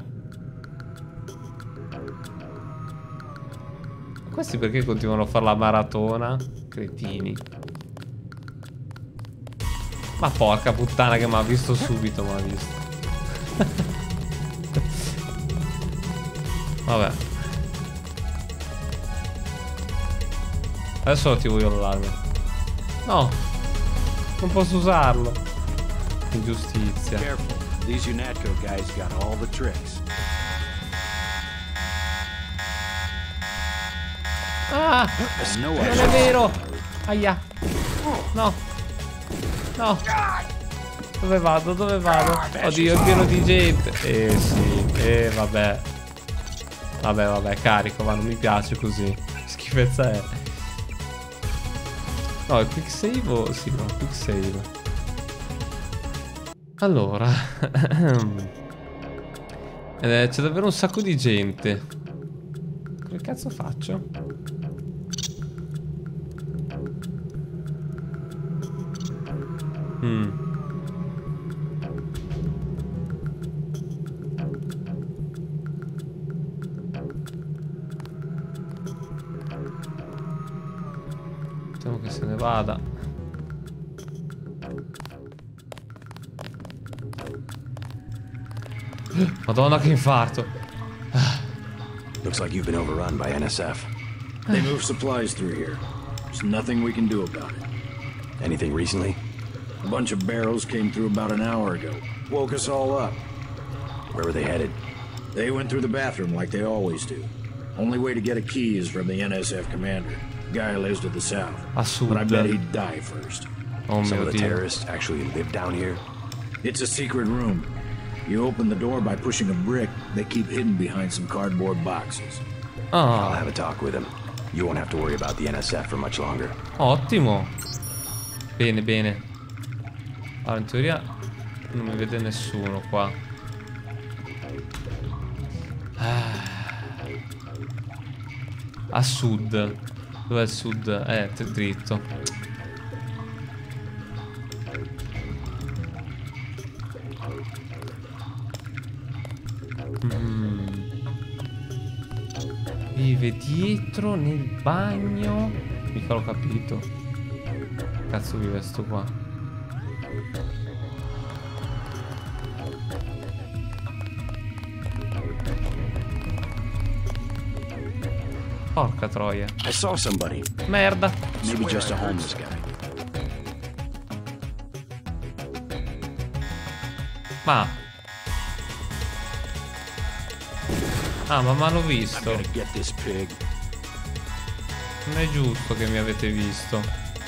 Questi perché continuano a fare la maratona? Cretini. Ma porca puttana che mi ha visto subito, mi ha visto. Vabbè. Adesso attivo io l'allarme. No, non posso usarlo. Ingiustizia. Careful. These UNATCO guys got all the tricks. Ah, non è vero. Aia. No. No. Dove vado? Dove vado? Oddio, è pieno di gente. Sì. Vabbè. Vabbè, carico, ma non mi piace così. Schifezza è. No, il quick save? Sì, no, quick save. Allora. C'è davvero un sacco di gente. Come cazzo faccio? Facciamo che se ne vada. Madonna che infarto. Looks like you've been overrun by NSF. They move supplies through here. There's nothing we can do about it. Anything recently? A bunch of barrels came through about an hour ago. Woke us all up. Where were they headed? They went through the bathroom like they always do. Only way to get a key is from the NSF commander. Guy lives to the south. But I bet he'd die first. Some of the terrorists actually live down here? It's a secret room. You open the door by pushing a brick. They keep hidden behind some cardboard boxes. I'll have a talk with him. You won't have to worry about the NSF for much longer. Ottimo. Bene, bene. Allora, in teoria non mi vede nessuno qua. A sud. Dov'è il sud? Dritto. Vive dietro nel bagno. Mica l'ho capito. Cazzo vive sto qua? Porca troia. I saw somebody. Merda. Maybe just a homeless guy. Ma ma l'ho visto. Non è giusto che mi avete visto.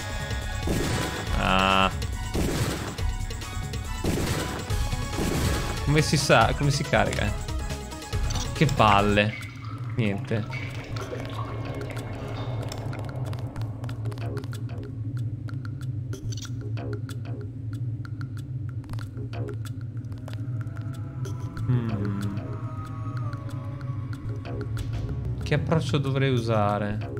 Come si sa, come si carica? Che palle. Niente. Che approccio dovrei usare?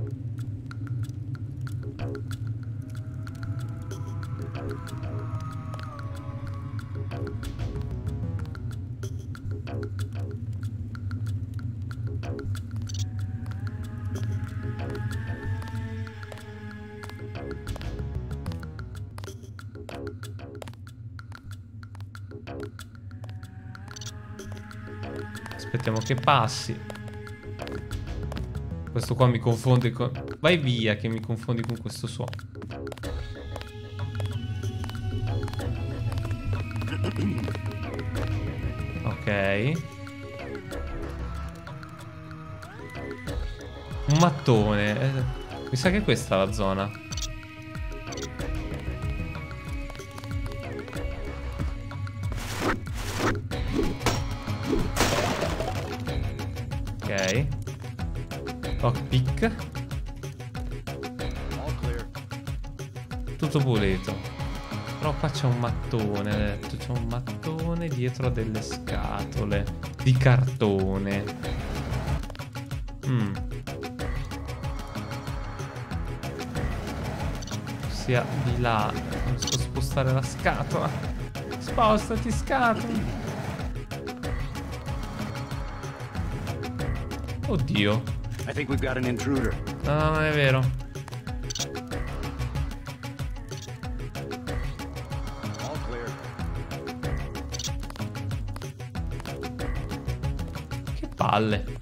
Aspettiamo che passi. Questo qua mi confonde con... Vai via che mi confondi con questo suono. Ok. Un mattone. Mi sa che questa è la zona. Ok. Lockpick. Tutto pulito. Però qua c'è un mattone. C'è un mattone dietro a delle scatole di cartone. Sia di là. Non so spostare la scatola. Spostati, scatola. Oddio. I think we've got an intruder. No, non è vero. All clear. Che palle.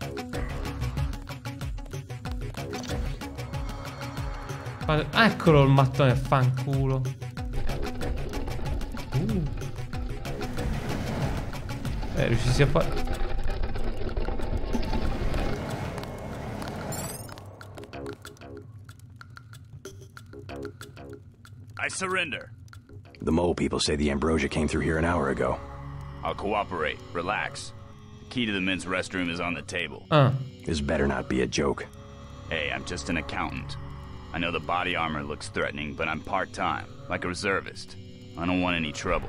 Eccolo il mattone, fanculo. Riuscissi a fare. I surrender. The mole people say the Ambrosia came through here an hour ago. I'll cooperate. Relax. The key to the men's restroom is on the table. This better not be a joke. Hey, I'm just an accountant. I know the body armor looks threatening, but I'm part-time, like a reservist. I don't want any trouble.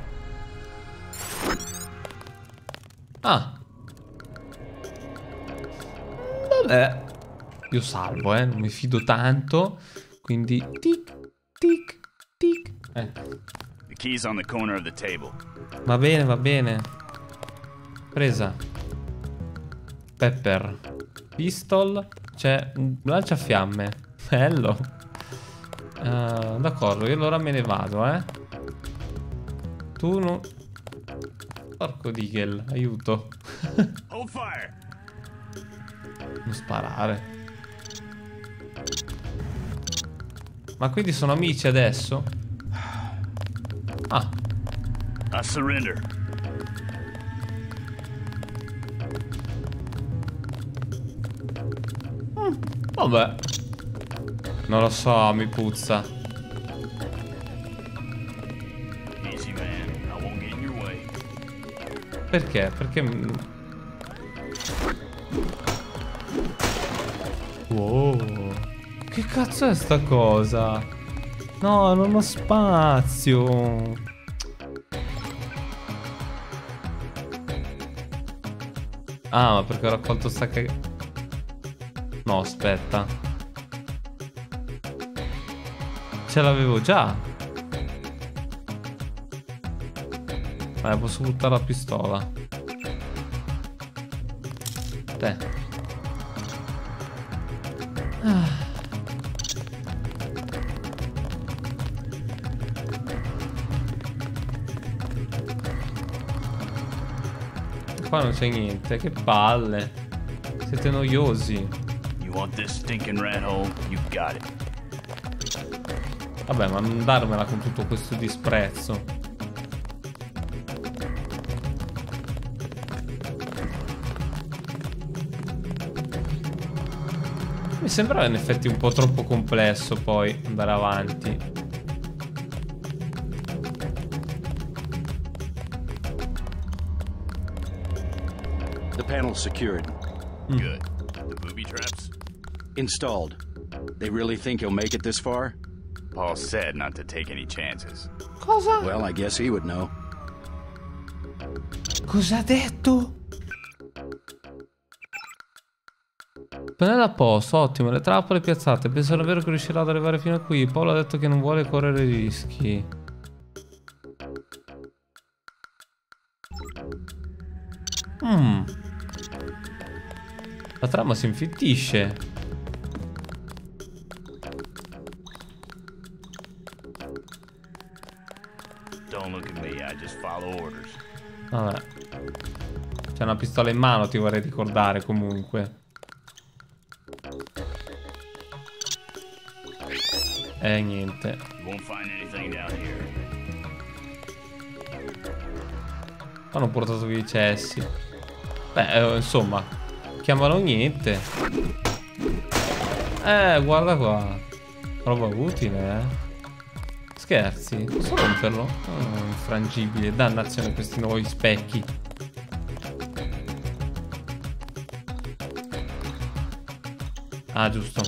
Vabbè. Io salvo, non mi fido tanto. Quindi tic, tic, tic. The key's on the corner of the table. Va bene, va bene. Presa. Pepper. Pistol. C'è un lanciafiamme. Bello. D'accordo, io allora me ne vado, Tu non... Porco Digel, aiuto. Hold fire. Non sparare. Ma quindi sono amici adesso? I surrender. Vabbè. Non lo so, mi puzza. Easy man, I won't get in your way. Perché? Perché... Wow. Che cazzo è sta cosa? No, non ho spazio. Ma perché ho raccolto sta No, aspetta. Ce l'avevo già. Posso buttare la pistola. Qua non c'è niente. Che palle. Siete noiosi. You want this stinking rat hole? You got it. Vabbè, ma non darmela con tutto questo disprezzo. Mi sembrava in effetti un po' troppo complesso poi andare avanti. The panel's secured. Good. The booby traps? Installed. They really think he'll make it this far? Paul said not to take any chances. Cosa? Well, I guess he would know. Cosa ha detto? Pannello a posto, ottimo, le trappole piazzate. Penso davvero che riuscirà ad arrivare fino a qui. Paolo ha detto che non vuole correre rischi. La trama si infittisce. Don't look at me, I just follow orders. Vabbè. C'è una pistola in mano, ti vorrei ricordare comunque. Niente. Won't find anything down here. Hanno portato via i cessi. Beh, insomma, chiamano niente. Guarda qua. Roba utile, Scherzi, posso romperlo? Oh, infrangibile, dannazione questi nuovi specchi. Giusto.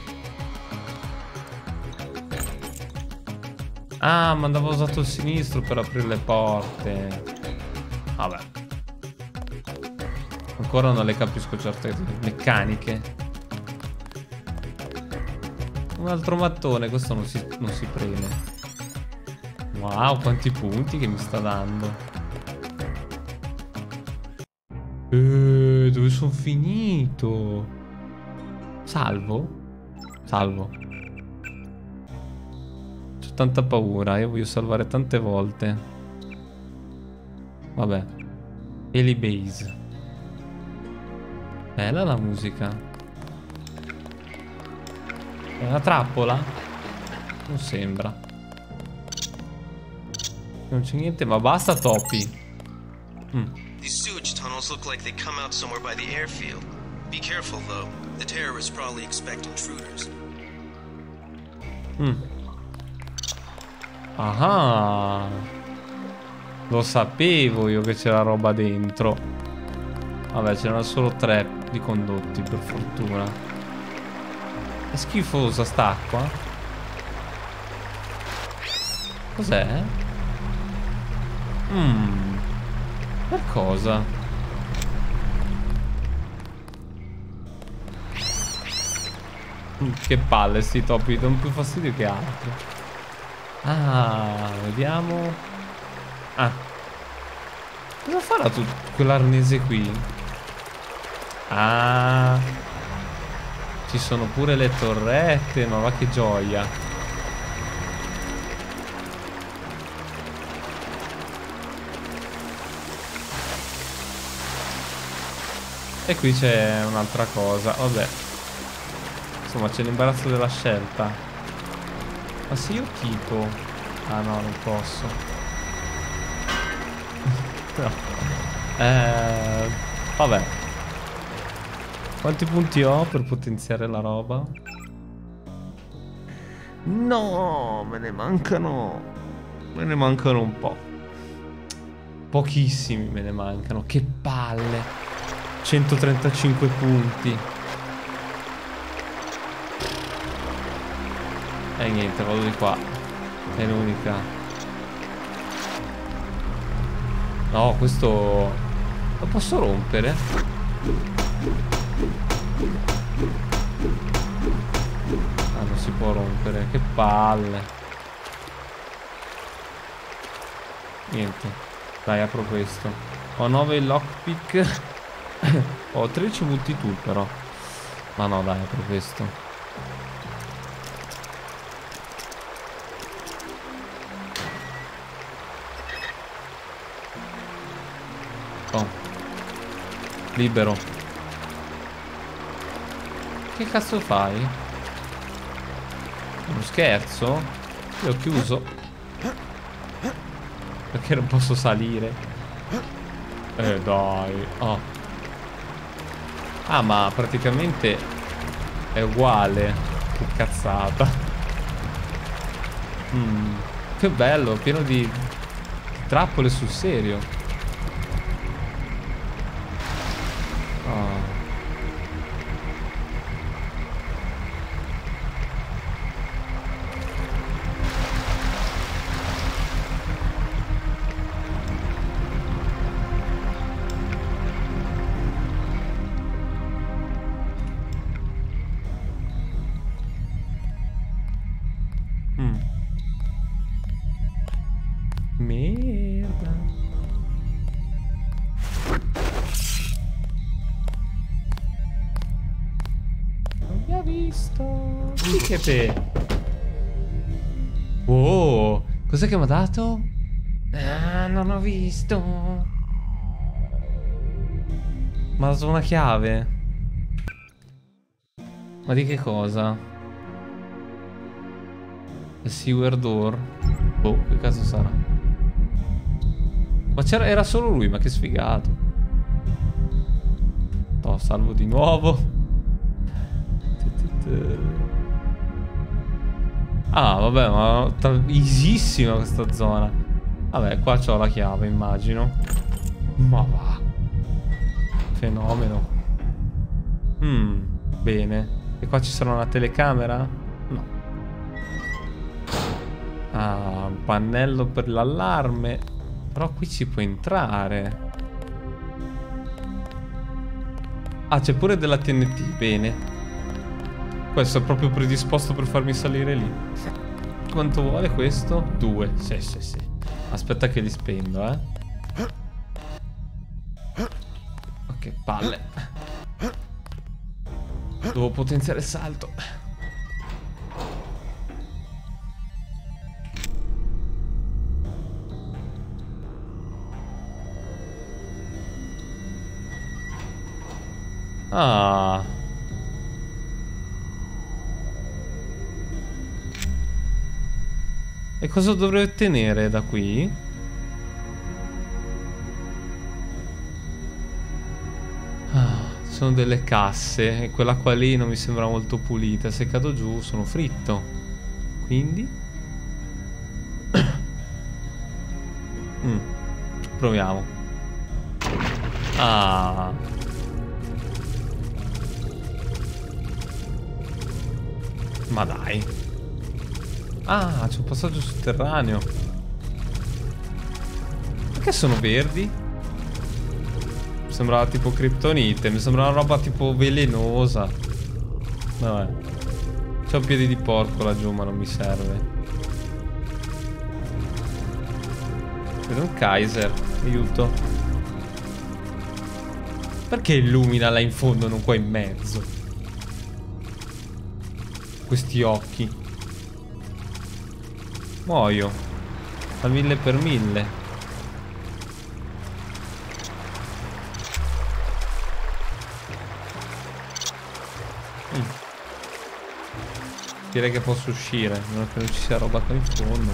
Ma andavo usato il sinistro per aprire le porte. Vabbè. Ancora non le capisco certe meccaniche. Un altro mattone, questo non si preme. Wow, quanti punti che mi sta dando. Dove sono finito? Salvo? Salvo. C'ho tanta paura, io voglio salvare tante volte. Vabbè. Eli Base. Bella la musica. È una trappola? Non sembra. Non c'è niente, ma basta topi. These sewage tunnels look like they come out somewhere by the airfield. Be careful though. The terrorists probably expect intruders. Ah, lo sapevo io che c'era roba dentro. Vabbè, c'erano solo 3 di condotti, per fortuna. È schifosa st'acqua. Cos'è? Per cosa? Che palle sti topi, danno più fastidio che altro. Ah, vediamo. Ah, cosa farà quell'arnese qui? Ah, ci sono pure le torrette, ma va che gioia. E qui c'è un'altra cosa, vabbè. Insomma, c'è l'imbarazzo della scelta. Ma se io tipo... Ah no, non posso. No. Vabbè. Quanti punti ho per potenziare la roba? No, me ne mancano. Me ne mancano un po'. Pochissimi me ne mancano. Che palle. 135 punti. E niente, vado di qua. È l'unica. No, questo lo posso rompere? Ah, non si può rompere. Che palle. Niente. Dai, apro questo. Ho 9 lockpick. Ho 13 multitool però. Ma no, dai, apro questo. Oh. Libero. Che cazzo fai? Uno scherzo? Io ho chiuso. Perché non posso salire? Dai. Oh. Ah, ma praticamente è uguale. Che cazzata. Che bello, pieno di trappole sul serio. Oh. Merda. Non mi ha visto. Che te. Oh, cos'è che mi ha dato? Ah, non ho visto. Mi ha dato una chiave. Ma di che cosa? Il sewer door. Boh, che cazzo sarà? Ma era solo lui, ma che sfigato. Oh, salvo di nuovo. Ah, vabbè, ma easissima questa zona. Vabbè, qua c'ho la chiave, immagino. Ma va. Fenomeno. Bene. E qua ci sarà una telecamera? No. Ah, un pannello per l'allarme. Però qui si può entrare. Ah, c'è pure della TNT, bene. Questo è proprio predisposto per farmi salire lì. Quanto vuole questo? 2. Sì, sì, sì. Aspetta che li spendo, Ok, palle. Devo potenziare il salto. Ah. E cosa dovrei ottenere da qui? Ah, sono delle casse e quella qua lì non mi sembra molto pulita. Se cado giù sono fritto. Quindi? Proviamo. Ah. Ma dai. Ah, c'è un passaggio sotterraneo. Perché sono verdi? Sembrava tipo kriptonite. Mi sembra una roba tipo velenosa. Vabbè. C'è un piede di porco laggiù, ma non mi serve. Vedo un Kaiser. Aiuto. Perché illumina là in fondo, non qua in mezzo? Questi occhi. Muoio. Al 1000 per 1000. Direi che posso uscire, a meno che non ci sia roba qua in fondo.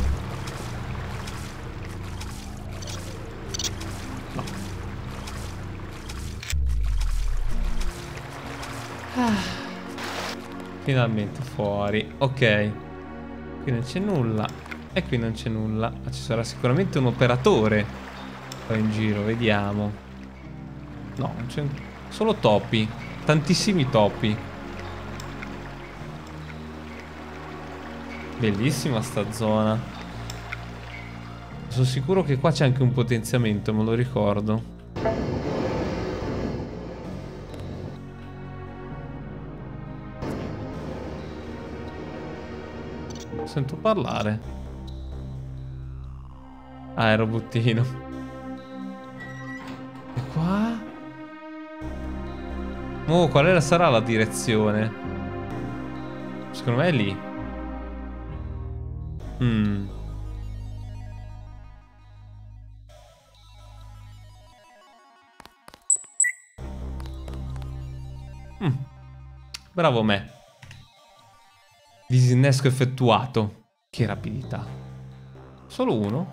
No. Finalmente fuori. Ok. Qui non c'è nulla. E qui non c'è nulla. Ma ci sarà sicuramente un operatore qua in giro, vediamo. No, non c'è solo topi. Tantissimi topi. Bellissima sta zona. Sono sicuro che qua c'è anche un potenziamento, me lo ricordo. Sento parlare. Ah, è robottino. E qua? Oh, qual sarà la direzione? Secondo me è lì. Bravo me. Disinnesco effettuato. Che rapidità. Solo uno?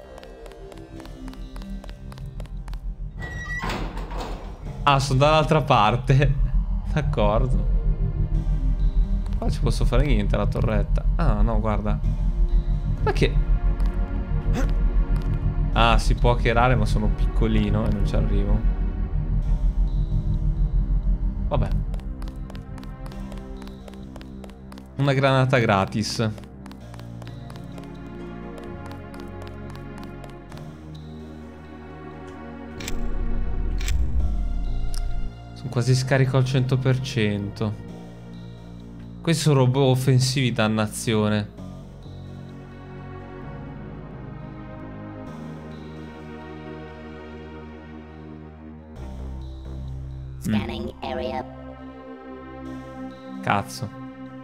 Ah, sono dall'altra parte. D'accordo. Qua ci posso fare niente alla torretta. Ah, no, guarda. Ma che... Ah, si può hackerare, ma sono piccolino e non ci arrivo. Vabbè. Una granata gratis. Sono quasi scarico al 100%. Questi sono robot offensivi, dannazione. Scanning area. Cazzo.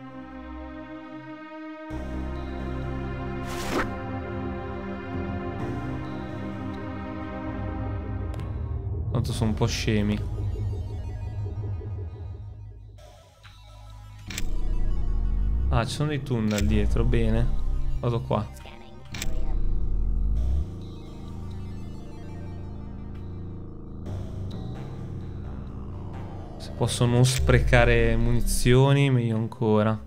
Tanto sono un po' scemi. Ah, ci sono dei tunnel dietro, bene. Vado qua. Se posso non sprecare munizioni, meglio ancora.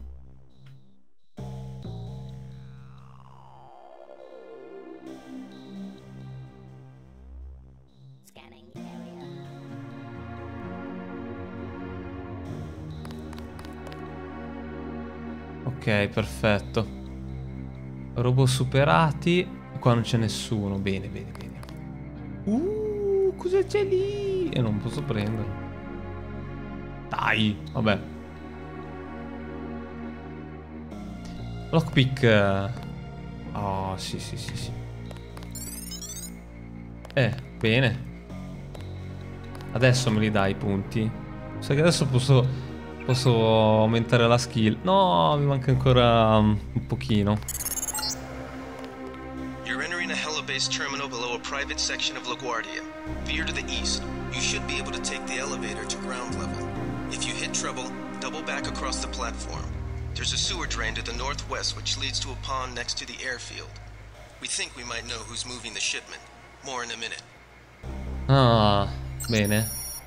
Ok, perfetto. Robot superati. Qua non c'è nessuno. Bene, bene, bene. Cosa c'è lì? E non posso prenderlo. Dai, vabbè. Lockpick. Oh, sì. Bene. Adesso me li dai i punti. Sai che adesso posso aumentare la skill. No, mi manca ancora un pochino. You're entering a Helibase terminal below a private section of LaGuardia. Veer to the east. You should be able to take the elevator to ground level. If you hit trouble, double back across the platform. There's a sewer drain to the northwest which leads to a pond next to the airfield. We think we might know who's moving the shipment. More in a minute. Ah, bene.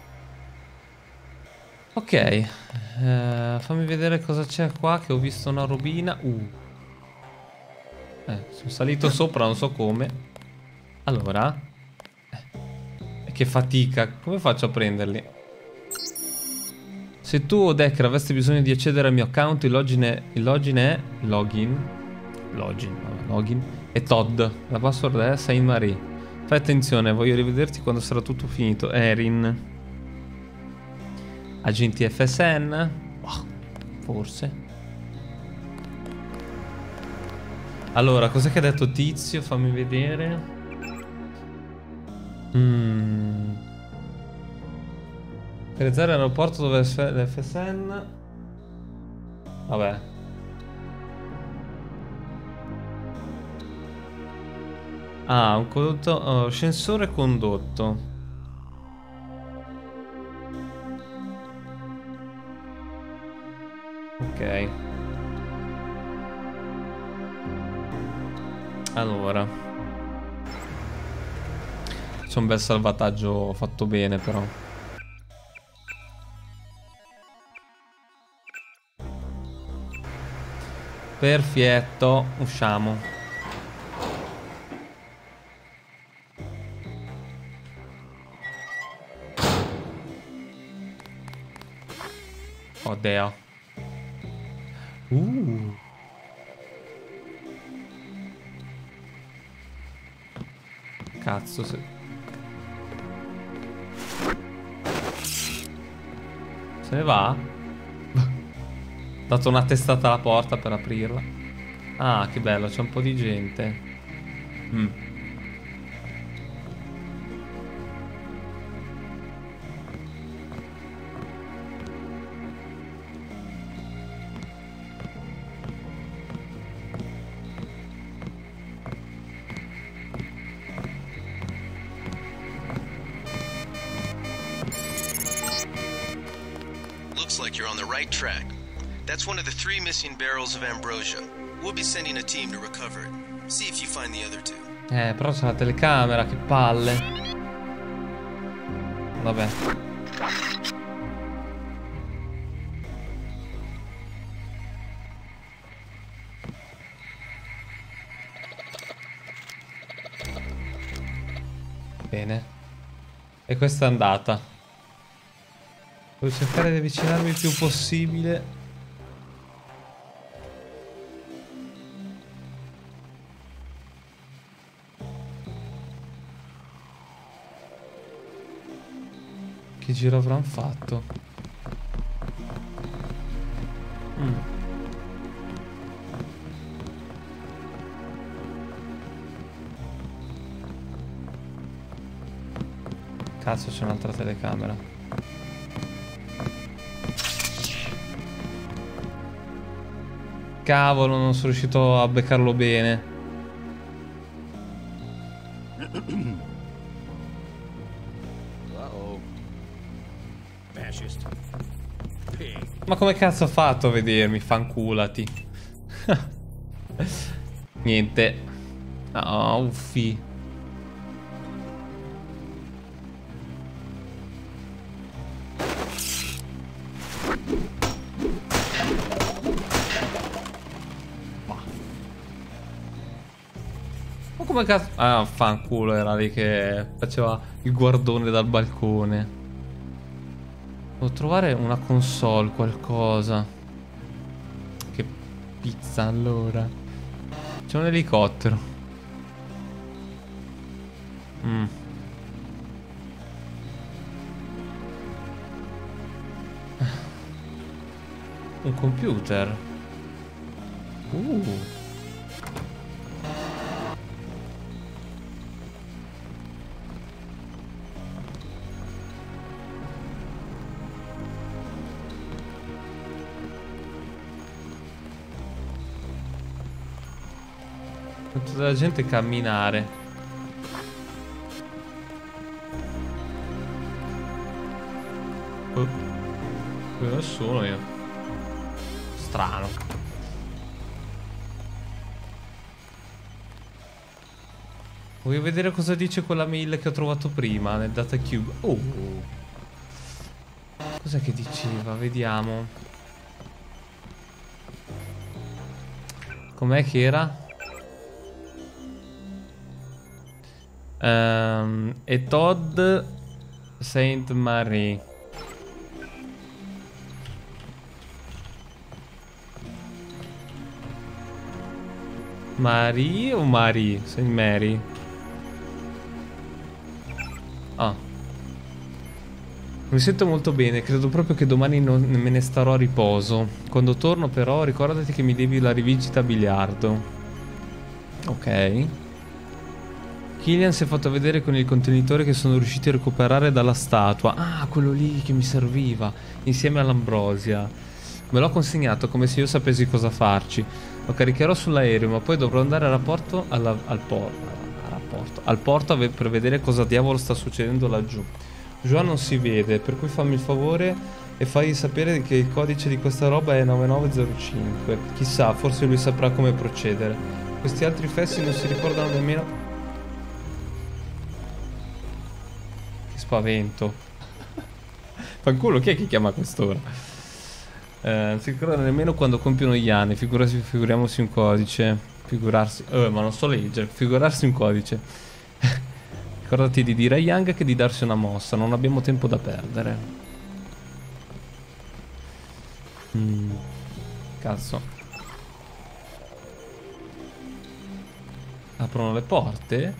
Ok, fammi vedere cosa c'è qua, che ho visto una robina. Sono salito sopra, non so come. Allora, che fatica, come faccio a prenderli? Se tu o Decker aveste bisogno di accedere al mio account, il login è Todd. La password è Saint Marie. Fai attenzione, voglio rivederti quando sarà tutto finito. Erin. Agenti FSN? Oh, forse. Allora, cos'è che ha detto Tizio? Fammi vedere. Realizzare l'aeroporto dove l'FSN. Vabbè. Ah, un condotto. Ascensore condotto. Ok. Allora, c'è un bel salvataggio fatto bene però. Perfetto, usciamo. Oddio. Cazzo, se ne va? Ho dato una testata alla porta per aprirla. Ah, che bello, c'è un po' di gente. That's one of the 3 missing barrels of ambrosia. We'll be sending a team to recover it. See if you find the other 2. Però c'è la telecamera, che palle. Vabbè. Bene. E questa è andata. Devo cercare di avvicinarmi il più possibile. Che giro avranno fatto? Cazzo, c'è un'altra telecamera. Cavolo, non sono riuscito a beccarlo bene. Ma come cazzo ho fatto a vedermi? Fanculati. Niente. No, uffi. Ma come cazzo... Ah, fanculo, era lì che faceva il guardone dal balcone. Devo trovare una console, qualcosa. Che pizza, allora. C'è un elicottero. Un computer. Tutta la gente camminare. Dove sono io? Strano. Voglio vedere cosa dice quella mail che ho trovato prima nel data cube. Oh. Cos'è che diceva? Vediamo. Com'è che era? E Todd Saint Marie. Marie o Marie? Saint Mary? Ah. Mi sento molto bene, credo proprio che domani non me ne starò a riposo. Quando torno però ricordati che mi devi la rivincita a biliardo. Ok. Killian si è fatto vedere con il contenitore che sono riusciti a recuperare dalla statua. Ah, quello lì che mi serviva. Insieme all'ambrosia. Me l'ho consegnato come se io sapessi cosa farci. Lo caricherò sull'aereo, ma poi dovrò andare al porto per vedere cosa diavolo sta succedendo laggiù. Joan non si vede, per cui fammi il favore e fagli sapere che il codice di questa roba è 9905. Chissà, forse lui saprà come procedere. Questi altri fessi non si ricordano nemmeno. Che spavento. Fanculo, chi è che chiama a quest'ora? Non si ricordano nemmeno quando compiono gli anni. Figuriamoci un codice. Figurarsi. Ma non so leggere. Figurarsi un codice. Ricordati di dire a Young che di darsi una mossa. Non abbiamo tempo da perdere. Cazzo. Aprono le porte.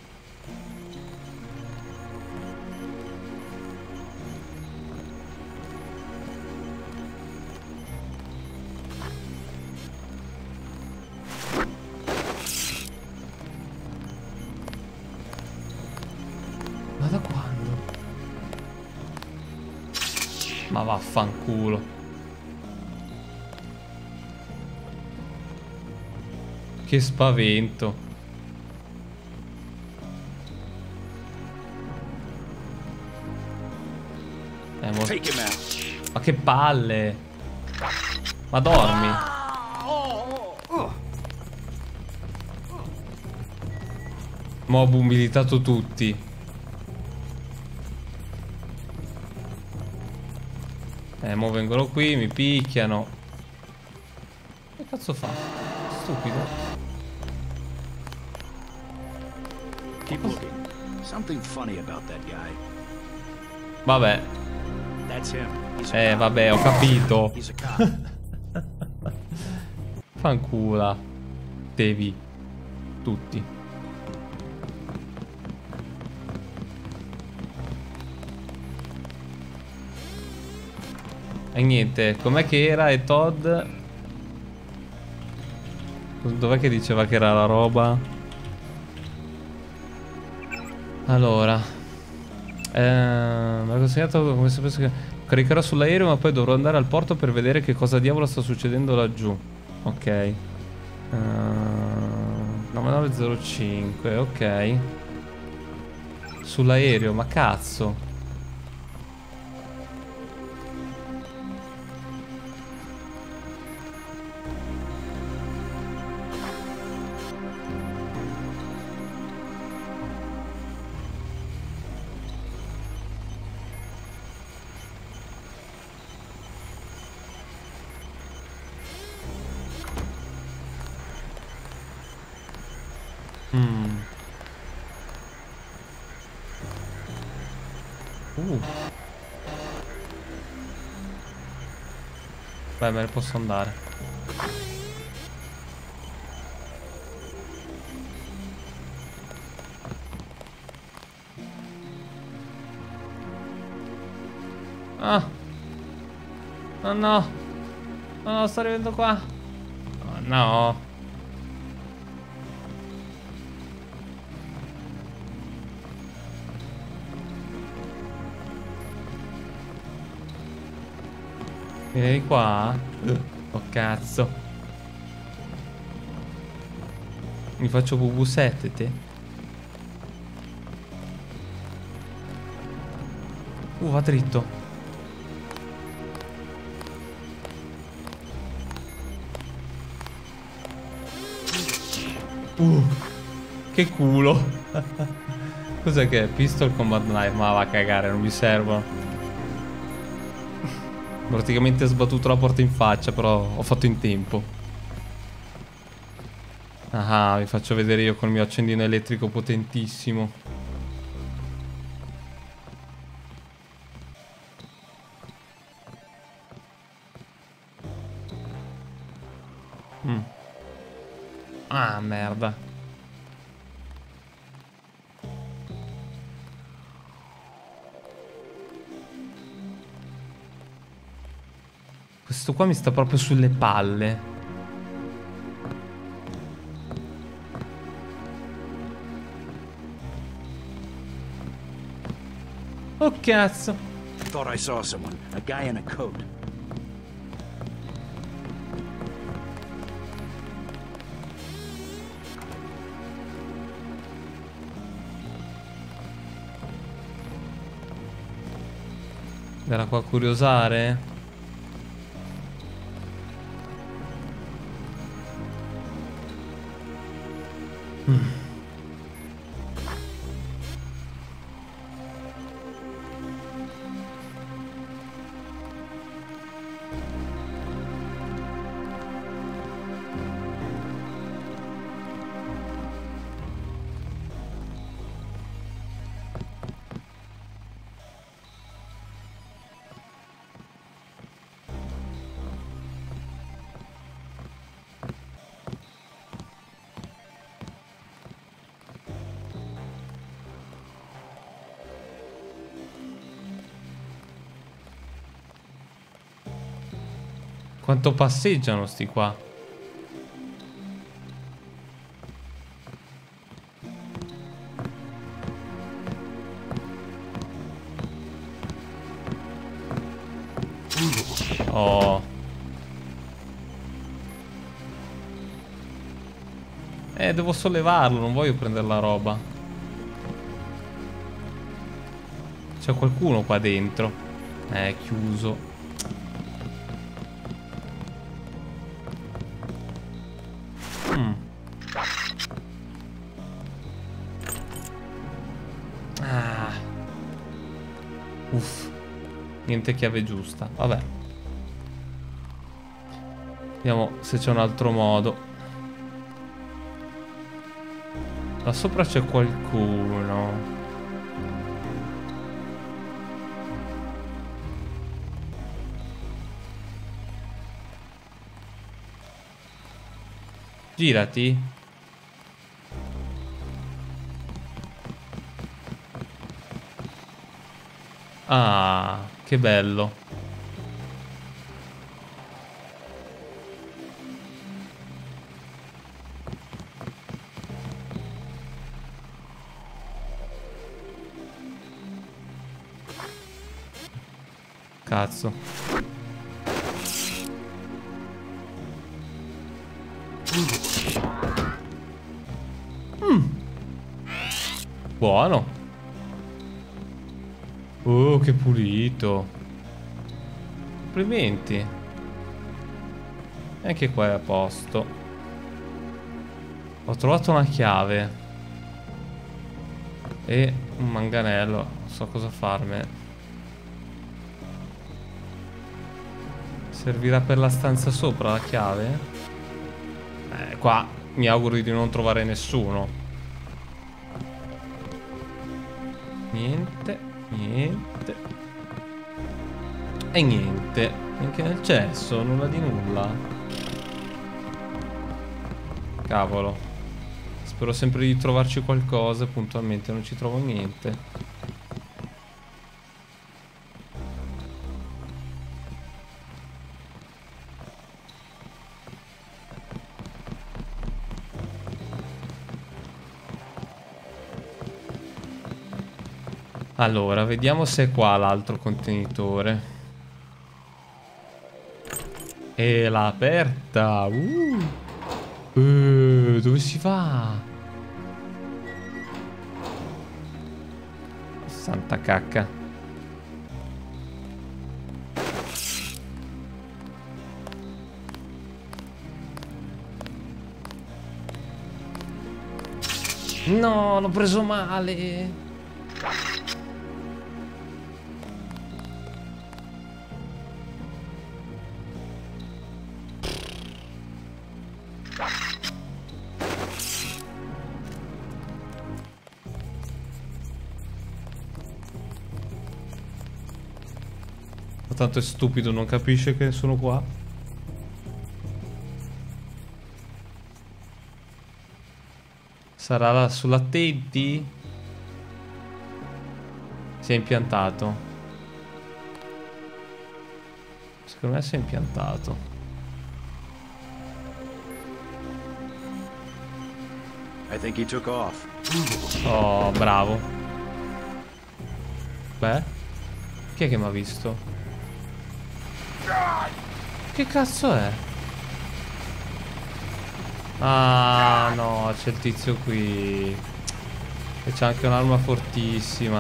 Ma da quando? Ma vaffanculo. Che spavento. Ma che palle. Ma dormi. Mob umilitato tutti. Mo vengono qui, mi picchiano. Che cazzo fa? Stupido. Keep looking. Something funny about that guy. Vabbè. That's him. Vabbè, ho capito. Fancula. Devi. Tutti. E niente, com'è che era? E Todd? Dov'è che diceva che era la roba? Allora mi ha consegnato come se fosse che caricherò sull'aereo, ma poi dovrò andare al porto per vedere che cosa diavolo sta succedendo laggiù. Ok. 9905, ok. Sull'aereo, ma cazzo. Beh, me ne posso andare. Ah. Oh no. Oh no, sto arrivando qua. Oh no. Vieni qua. Oh cazzo. Mi faccio pupusette te. Va dritto. Che culo. Cos'è che è? Pistol Combat Knife? Ma va a cagare, non mi servono. Praticamente ho sbattuto la porta in faccia, però ho fatto in tempo. Ah, vi faccio vedere io col mio accendino elettrico potentissimo. Ah, merda. Questo qua mi sta proprio sulle palle. Oh cazzo. Thought I saw someone. A guy in a coat. Verrà qua a curiosare? Quanto passeggiano sti qua? Oh. Devo sollevarlo, non voglio prendere la roba. C'è qualcuno qua dentro. Chiuso. Uff. Niente chiave giusta. Vabbè. Vediamo se c'è un altro modo. Là sopra c'è qualcuno. Girati. Ah, che bello. Cazzo. Buono. Oh, che pulito. Complimenti. Anche qua è a posto. Ho trovato una chiave. E un manganello. Non so cosa farmene. Servirà per la stanza sopra la chiave? Qua mi auguro di non trovare nessuno. Niente. Niente. E niente. Anche nel cesso, nulla di nulla. Cavolo. Spero sempre di trovarci qualcosa. Puntualmente non ci trovo niente. Allora, vediamo se è qua l'altro contenitore. E l'ha aperta. Dove si va? Santa cacca. No, l'ho preso male. Tanto è stupido, non capisce che sono qua. Sarà là sull'attenti? Si è impiantato. Secondo me si è impiantato. I think he took off. Oh, bravo. Beh, chi è che mi ha visto? Che cazzo è? Ah no, c'è il tizio qui. E c'è anche un'arma fortissima.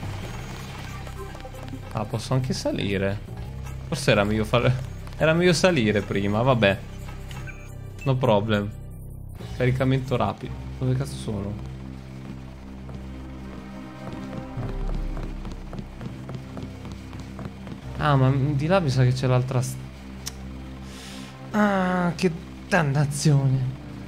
Ah, posso anche salire. Forse era meglio fare... Era meglio salire prima, vabbè. No problem. Caricamento rapido. Dove cazzo sono? Ah, ma di là mi sa che c'è l'altra... Ah, che dannazione.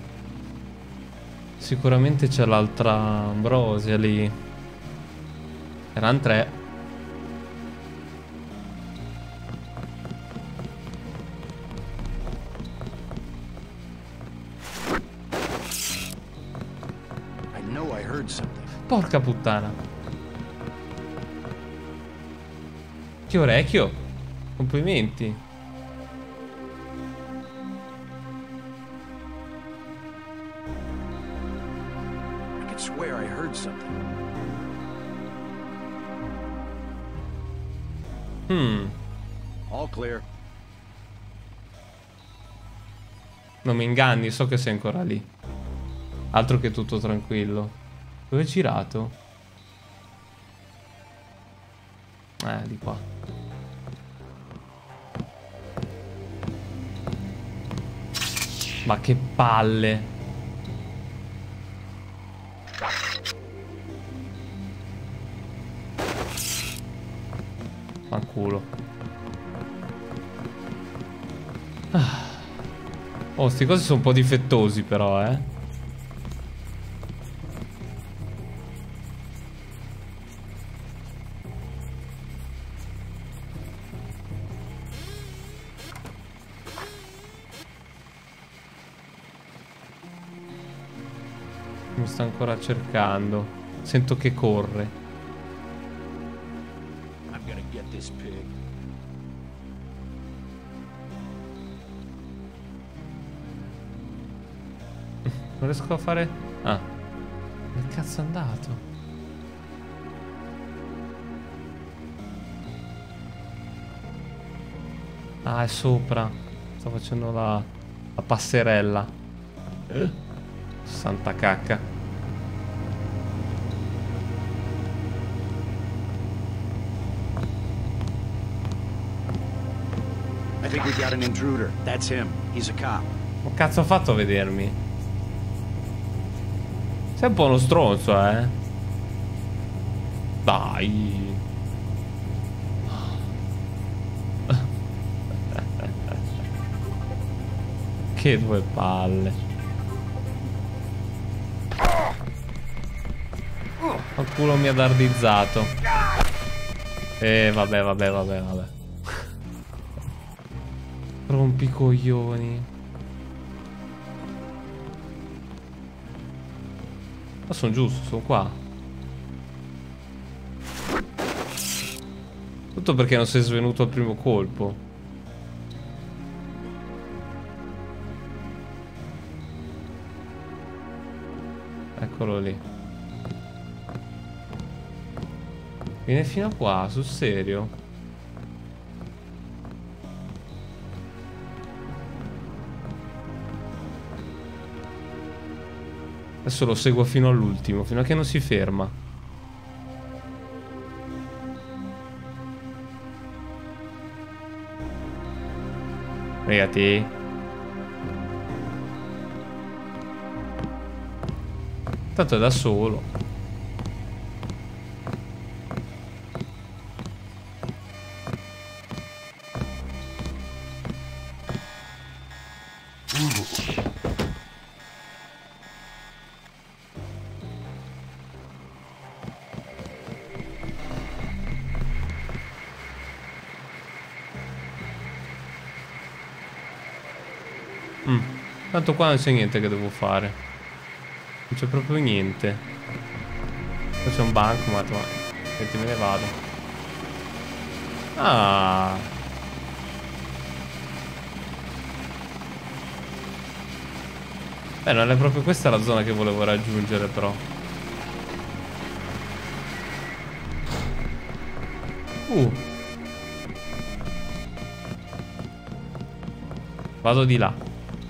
Sicuramente c'è l'altra Ambrosia lì. Erano 3. I know I heard something. Porca puttana. Che orecchio. Complimenti. I could swear I heard something. All clear. Non mi inganni, so che sei ancora lì. Altro che tutto tranquillo. Dove hai girato? Di qua. Ma che palle. Fanculo. Oh, sti cosi sono un po' difettosi però, Mi sta ancora cercando. Sento che corre. I'm gonna get this pig. Non riesco a fare... Ah. Dove cazzo è andato? Ah, è sopra. Sto facendo la passerella. Santa cacca. I think we got an intruder. That's him. He's a cop. Ma cazzo ho fatto a vedermi? Sei un po' uno stronzo, Dai. Che due palle. Il culo mi ha dardizzato. Vabbè. Rompicoglioni. Ma sono giusto, sono qua. Tutto perché non sei svenuto al primo colpo. Eccolo lì. Viene fino a qua, sul serio? Adesso lo seguo fino all'ultimo, fino a che non si ferma. Fregati. Tanto è da solo. Tanto qua non c'è niente che devo fare. Non c'è proprio niente. Qua c'è un bancomat, ma senti, me ne vado. Ah. Beh, non è proprio questa la zona che volevo raggiungere, però. Vado di là.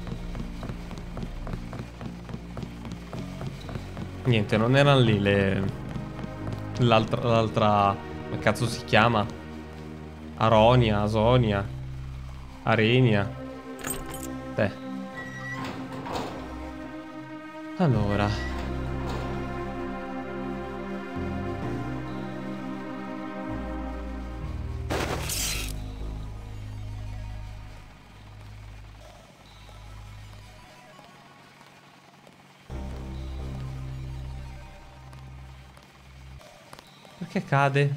Niente, non erano lì le... L'altra... Come cazzo si chiama? Aronia, Asonia, Arenia. Allora... Perché cade?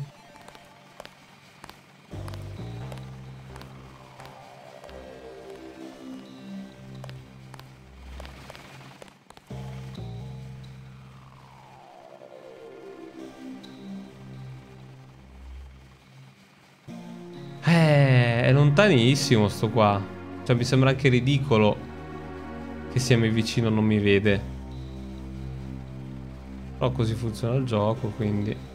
È lontanissimo sto qua. Cioè mi sembra anche ridicolo che sia mai vicino e non mi vede. Però così funziona il gioco, quindi...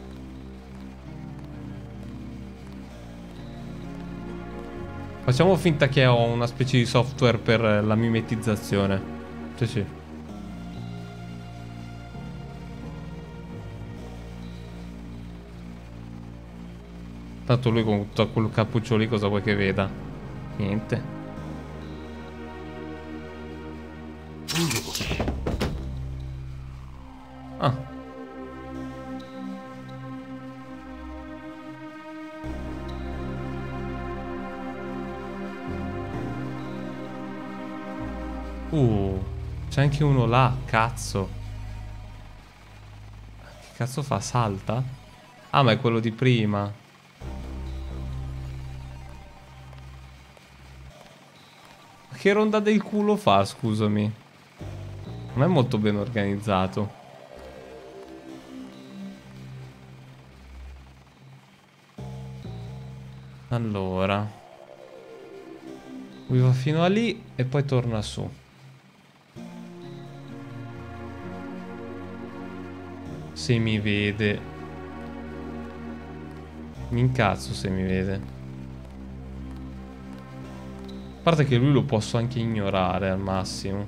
Facciamo finta che ho una specie di software per la mimetizzazione. Sì, sì. Tanto lui con tutto quel cappuccio lì cosa vuoi che veda? Niente. Ah. C'è anche uno là, cazzo. Che cazzo fa? Salta? Ah, ma è quello di prima. Ma che ronda del culo fa, scusami? Non è molto ben organizzato. Allora, lui va fino a lì e poi torna su. Se mi vede. Mi incazzo se mi vede. A parte che lui lo posso anche ignorare al massimo.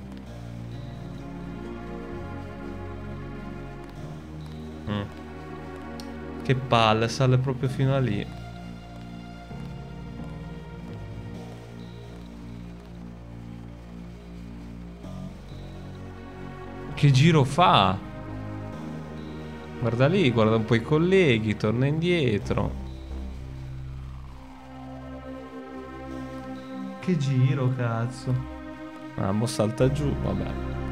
Che palle, sale proprio fino a lì. Che giro fa? Guarda lì, guarda un po' i colleghi, torna indietro. Che giro, cazzo. Ah, mo salta giù, vabbè.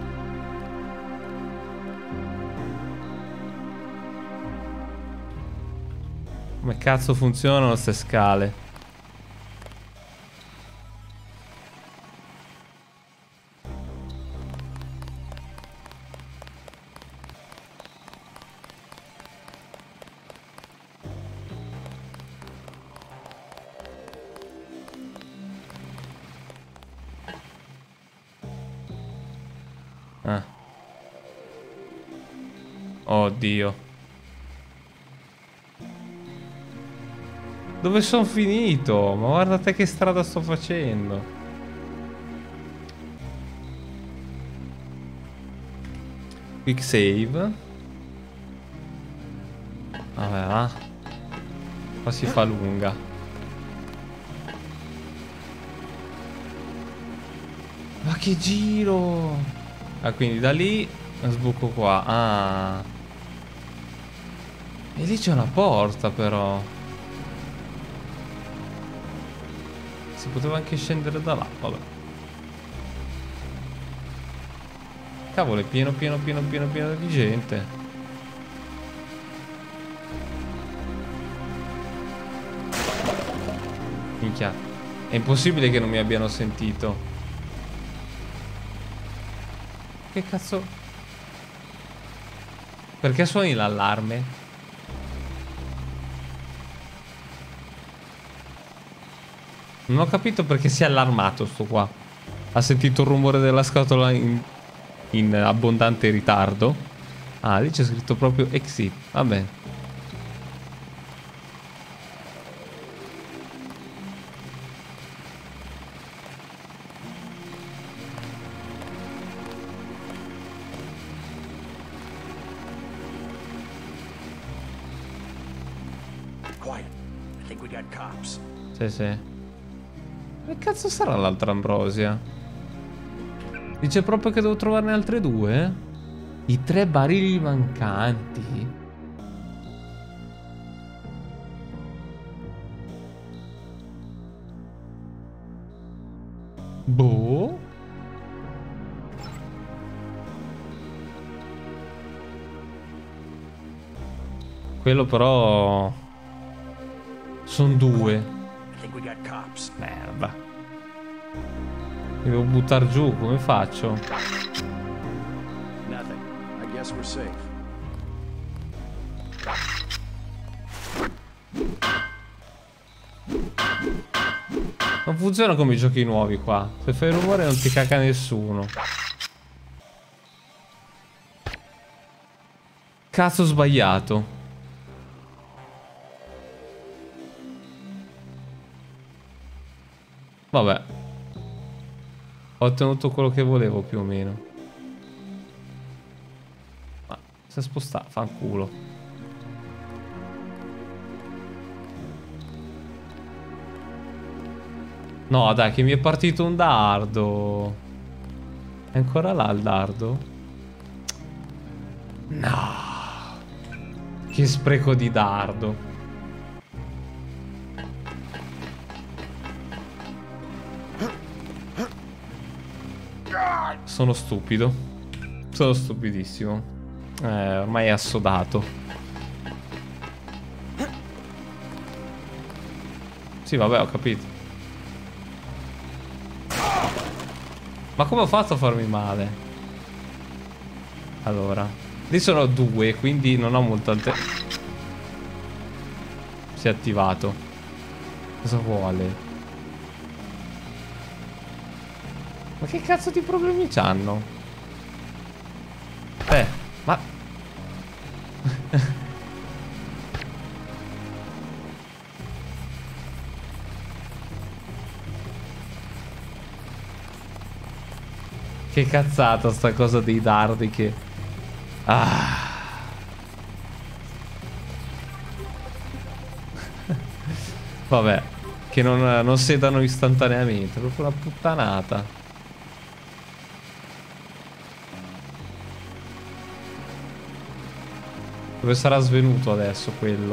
Come cazzo funzionano queste scale? Oddio. Dove sono finito? Ma guardate che strada sto facendo. Quick save. Vabbè, va. Qua si fa lunga. Ma che giro! Ah, quindi da lì sbuco qua. Ah. E lì c'è una porta però. Si poteva anche scendere da là, vabbè. Cavolo, è pieno di gente. Minchia. È impossibile che non mi abbiano sentito. Che cazzo? Perché suoni l'allarme? Non ho capito perché si è allarmato sto qua. Ha sentito il rumore della scatola in abbondante ritardo. Ah, lì c'è scritto proprio exit. Vabbè. Quiet. I think we got cops. Sì, sì. Che cazzo sarà l'altra Ambrosia? Dice proprio che devo trovarne altre due? I 3 barili mancanti. Boh. Quello però... sono 2. Merda. Mi devo buttare giù, come faccio? Nothing. I guess we're safe. Non funziona come i giochi nuovi qua. Se fai rumore non ti caga nessuno. Cazzo, ho sbagliato. Vabbè. Ho ottenuto quello che volevo più o meno. Ma si è spostato, fanculo. No, dai, che mi è partito un dardo. È ancora là il dardo? No. Che spreco di dardo. Sono stupido. Sono stupidissimo. Ormai è assodato. Sì, vabbè, ho capito. Ma come ho fatto a farmi male? Allora, lì sono 2, quindi non ho molto si è attivato. Cosa vuole? Ma che cazzo di problemi c'hanno? Ma... Che cazzata sta cosa dei dardi che... Ah... Vabbè, che non sedano istantaneamente, è proprio una puttanata. Dove sarà svenuto adesso quello?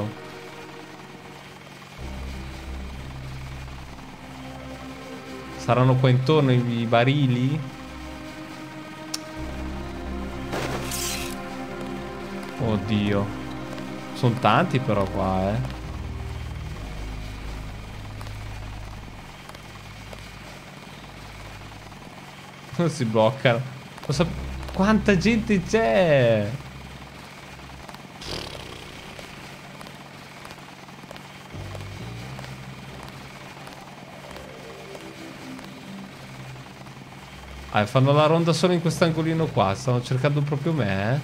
Saranno qua intorno i barili? Oddio. Sono tanti però qua, Non si bloccano. Quanta gente c'è? Fanno la ronda solo in quest'angolino qua. Stanno cercando proprio me,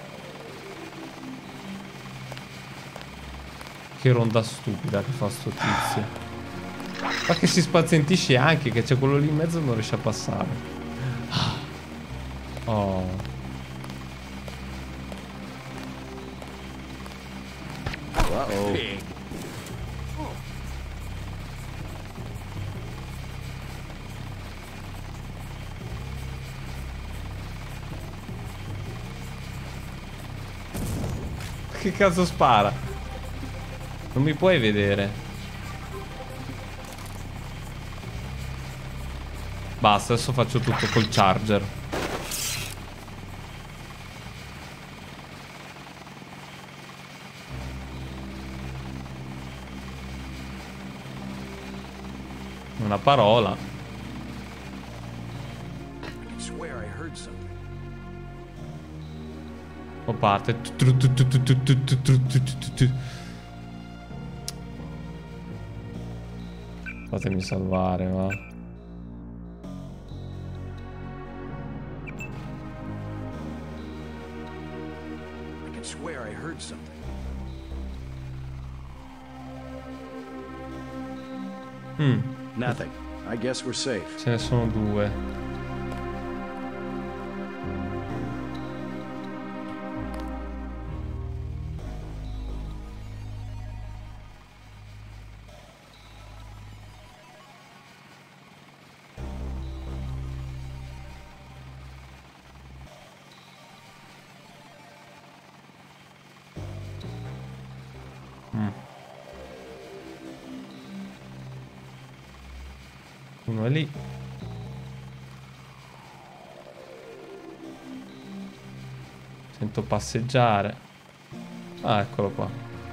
Che ronda stupida che fa sto tizio. Ma che si spazientisce anche, che c'è quello lì in mezzo e non riesce a passare. Oh. Uh-oh. Pig. Che cazzo spara? Non mi puoi vedere. Basta, adesso faccio tutto col charger. Una parola. O parte. Fatemi salvare, va. I can swear I heard something. Nothing. I guess we're safe. Ce ne sono due. Uno è lì. Sento passeggiare. Ah, eccolo qua.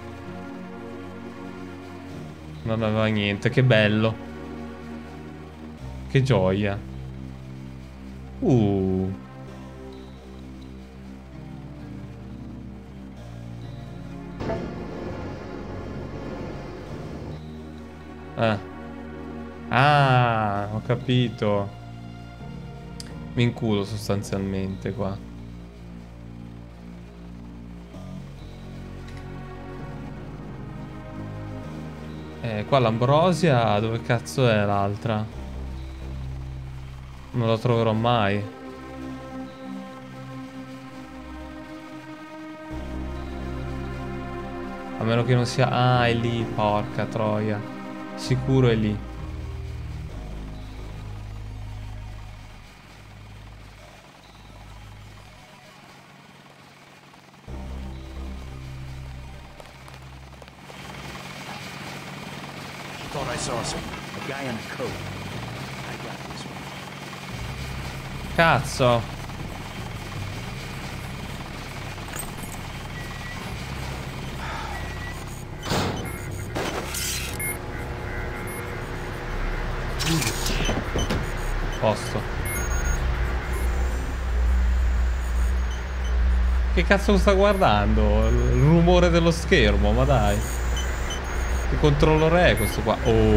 Non aveva niente, che bello. Che gioia. Ah, ho capito. Mi inculo sostanzialmente qua. Qua l'ambrosia, dove cazzo è l'altra? Non la troverò mai. A meno che non sia... Ah, è lì, porca troia. Sicuro è lì. Thought I saw some. A guy in a coat. I got this one. Cazzo. Posto. Che cazzo sta guardando? Il rumore dello schermo, ma dai. Che controller è questo qua?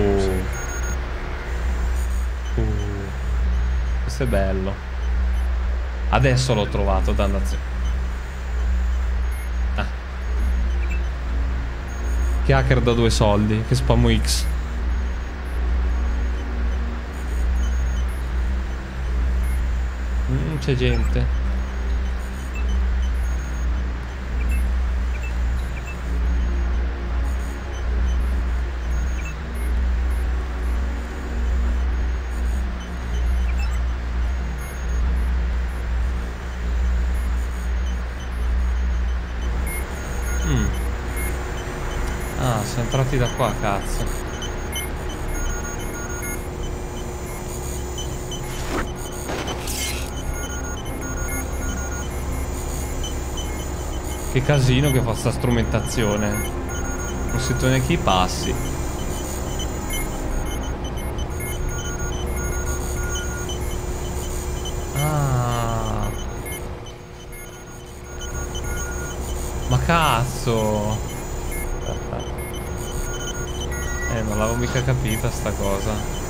Questo è bello. Adesso l'ho trovato, dannazione. Che hacker da 2 soldi. Che spammo X. C'è gente. Ah, siamo entrati da qua, cazzo. Che casino che fa sta strumentazione. Non sento neanche i passi. Ah. Ma cazzo. Non l'avevo mica capita sta cosa.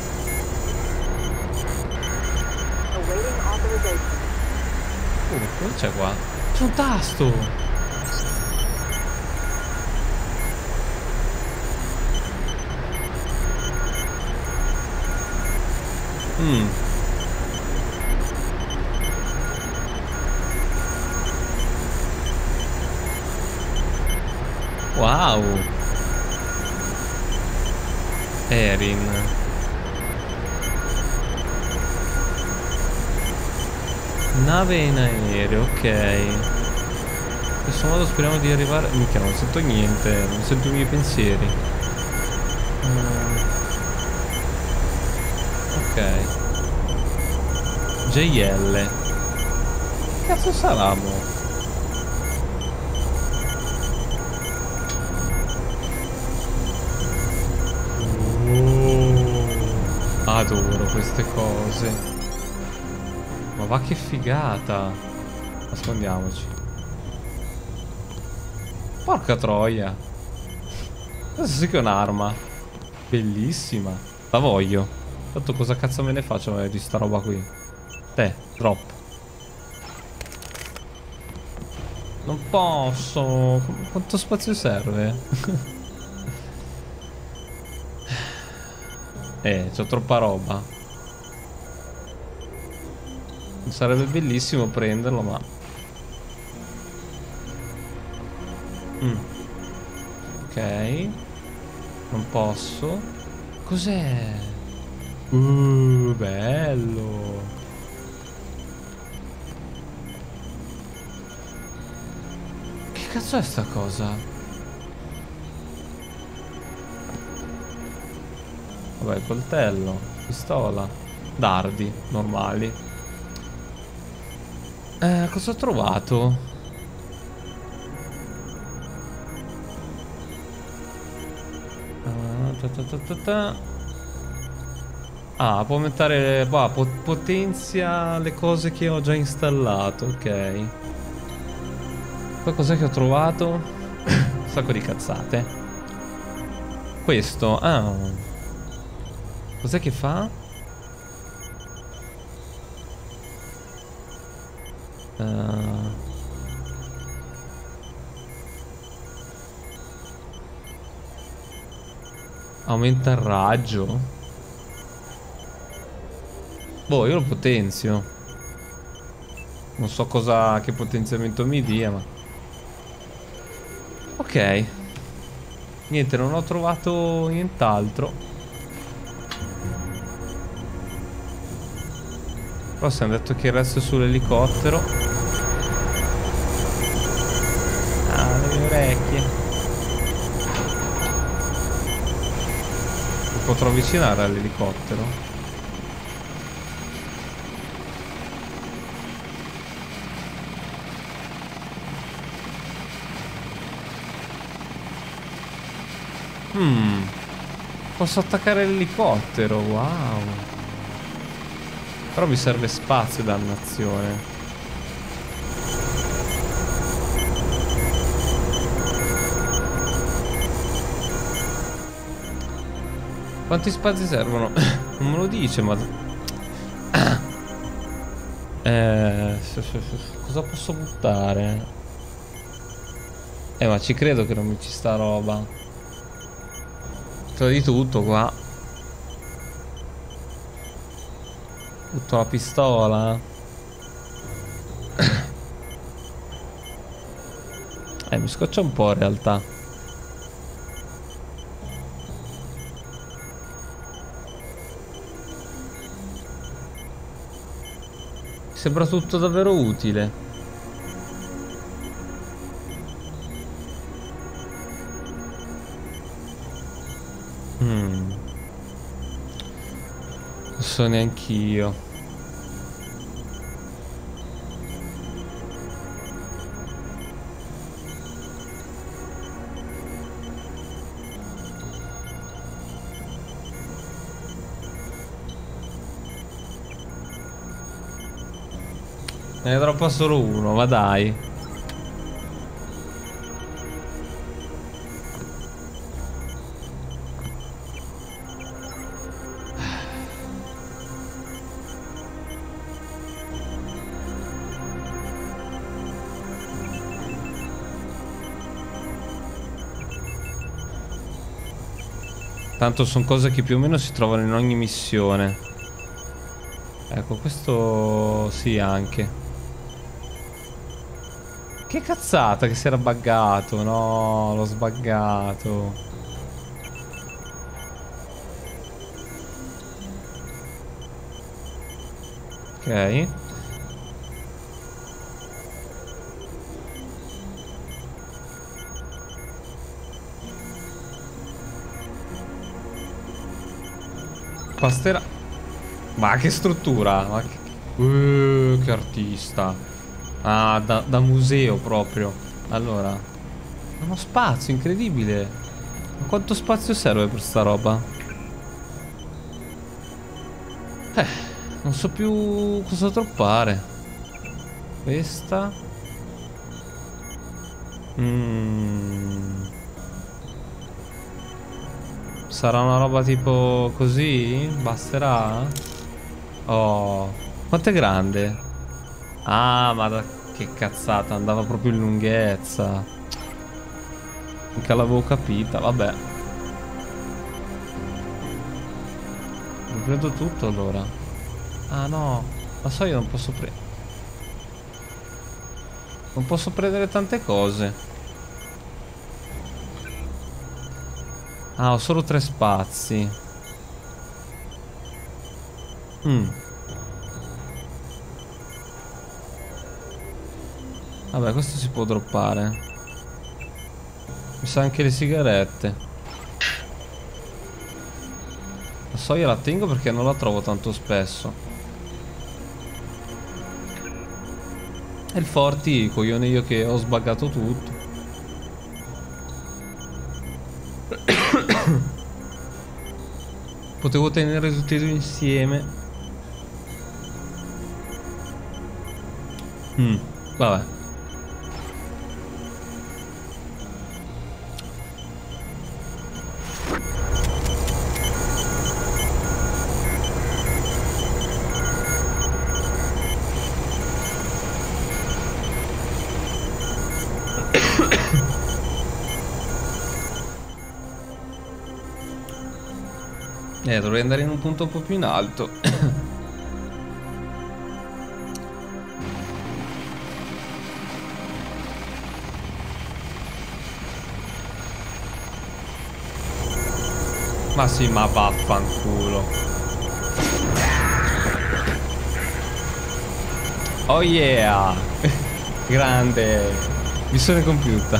Cosa c'è qua? C'è un tasto. Wow. Erin. Nave in aereo, ok. In questo modo speriamo di arrivare... Mica, non sento niente, non sento i miei pensieri. Ok. JL. Che cazzo sarà, mo? Adoro queste cose. Ma va che figata. Nascondiamoci. Porca troia. Questo sì che è un'arma. Bellissima. La voglio. Tanto cosa cazzo me ne faccio di sta roba qui? Te, drop. Non posso. Quanto spazio serve? C'ho troppa roba. Sarebbe bellissimo prenderlo, ma... Ok. Non posso. Cos'è? Bello. Che cazzo è sta cosa? Vabbè, coltello, pistola, dardi, normali. Cosa ho trovato? Ah, può aumentare... potenzia le cose che ho già installato, ok. Poi cos'è che ho trovato? Un sacco di cazzate. Questo, cos'è che fa? Aumenta il raggio. Boh, io lo potenzio. Non so cosa, che potenziamento mi dia, ma... Ok. Niente, non ho trovato nient'altro. Però si hanno detto che il resto è sull'elicottero. Ah, le mie orecchie. Mi potrò avvicinare all'elicottero? Posso attaccare l'elicottero, wow. Però mi serve spazio, dannazione. Quanti spazi servono? Non me lo dice, ma... cosa posso buttare? Ma ci credo che non mi ci sta roba. C'ho di tutto qua. Butto la pistola. Mi scoccia un po' in realtà. Sembra tutto davvero utile. Non so neanch'io. Ne ne droppa solo uno, ma dai. Tanto sono cose che più o meno si trovano in ogni missione. Ecco, questo sì anche. Che cazzata che si era buggato. No, l'ho sbuggato. Ok. Pastera. Ma che struttura. Ma che artista. Ah, da museo proprio. Allora, uno spazio incredibile. Ma quanto spazio serve per sta roba? Non so più cosa droppare. Questa. Sarà una roba tipo così? Basterà? Oh, quanto è grande? Ah, ma che cazzata, andava proprio in lunghezza. Mica l'avevo capita, vabbè. Ho preso tutto allora. Ah no, la so, io non posso prendere. Non posso prendere tante cose. Ah, ho solo 3 spazi. Vabbè, questo si può droppare. Mi sa anche le sigarette. La soia la tengo perché non la trovo tanto spesso. E il forti, coglione io che ho sbaggato tutto. Potevo tenere tutti e due insieme. Vabbè. Dovrei andare in un punto un po' più in alto. Ma sì, ma vaffanculo. Oh yeah. Grande. Missione compiuta.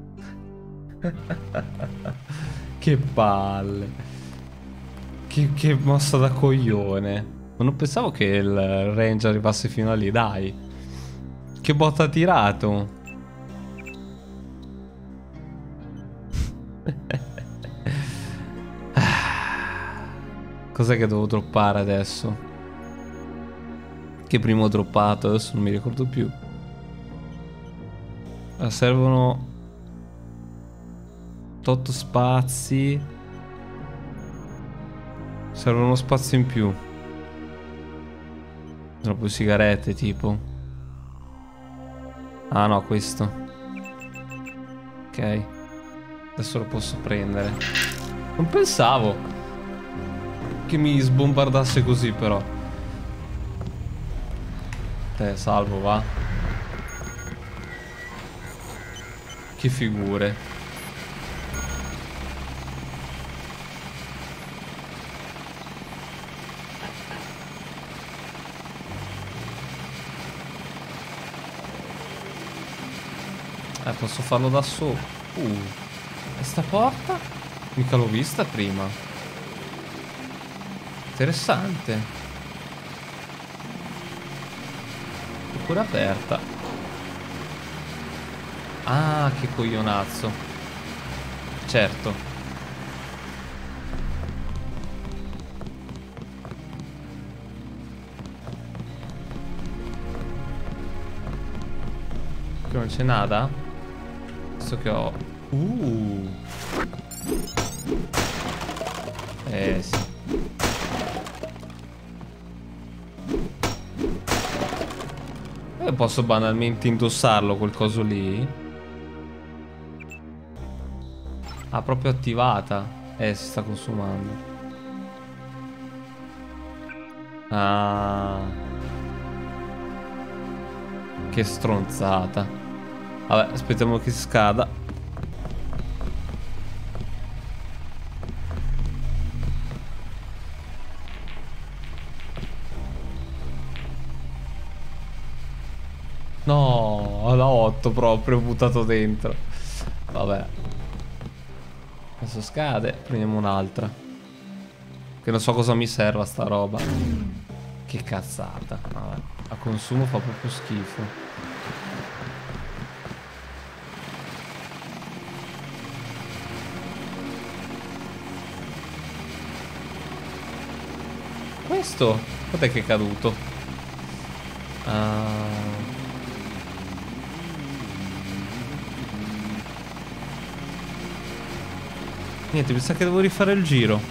Che palle. Che mossa da coglione. Ma non pensavo che il range arrivasse fino a lì, dai. Che botta ha tirato. Cos'è che devo droppare adesso? Che prima ho droppato, adesso non mi ricordo più. Servono 8 spazi. Serve uno spazio in più. Sono più sigarette tipo. Ah no, questo. Ok. Adesso lo posso prendere. Non pensavo che mi sbombardasse così però. Salvo, va. Che figure. Posso farlo da solo. E sta porta? Mica l'ho vista prima. Interessante. È pure aperta. Ah, che coglionazzo. Certo. Qui non c'è nada? Che ho. Sì. Posso banalmente indossarlo quel coso lì. Ah, proprio attivata. Si sta consumando. Ah, che stronzata. Vabbè, aspettiamo che scada. No, la 8 proprio, ho buttato dentro. Vabbè. Adesso scade, prendiamo un'altra. Che non so cosa mi serva sta roba. Che cazzata. Vabbè. A consumo fa proprio schifo. Questo? Cos'è che è caduto? Niente, mi sa che devo rifare il giro.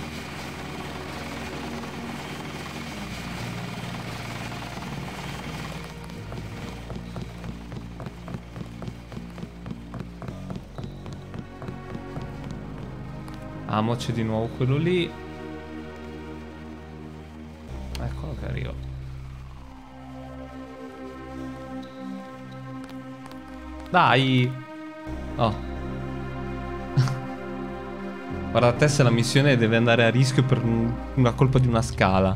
C'è di nuovo quello lì. Eccolo che arriva. Dai. Oh. Guarda te se la missione deve andare a rischio per una colpa di una scala.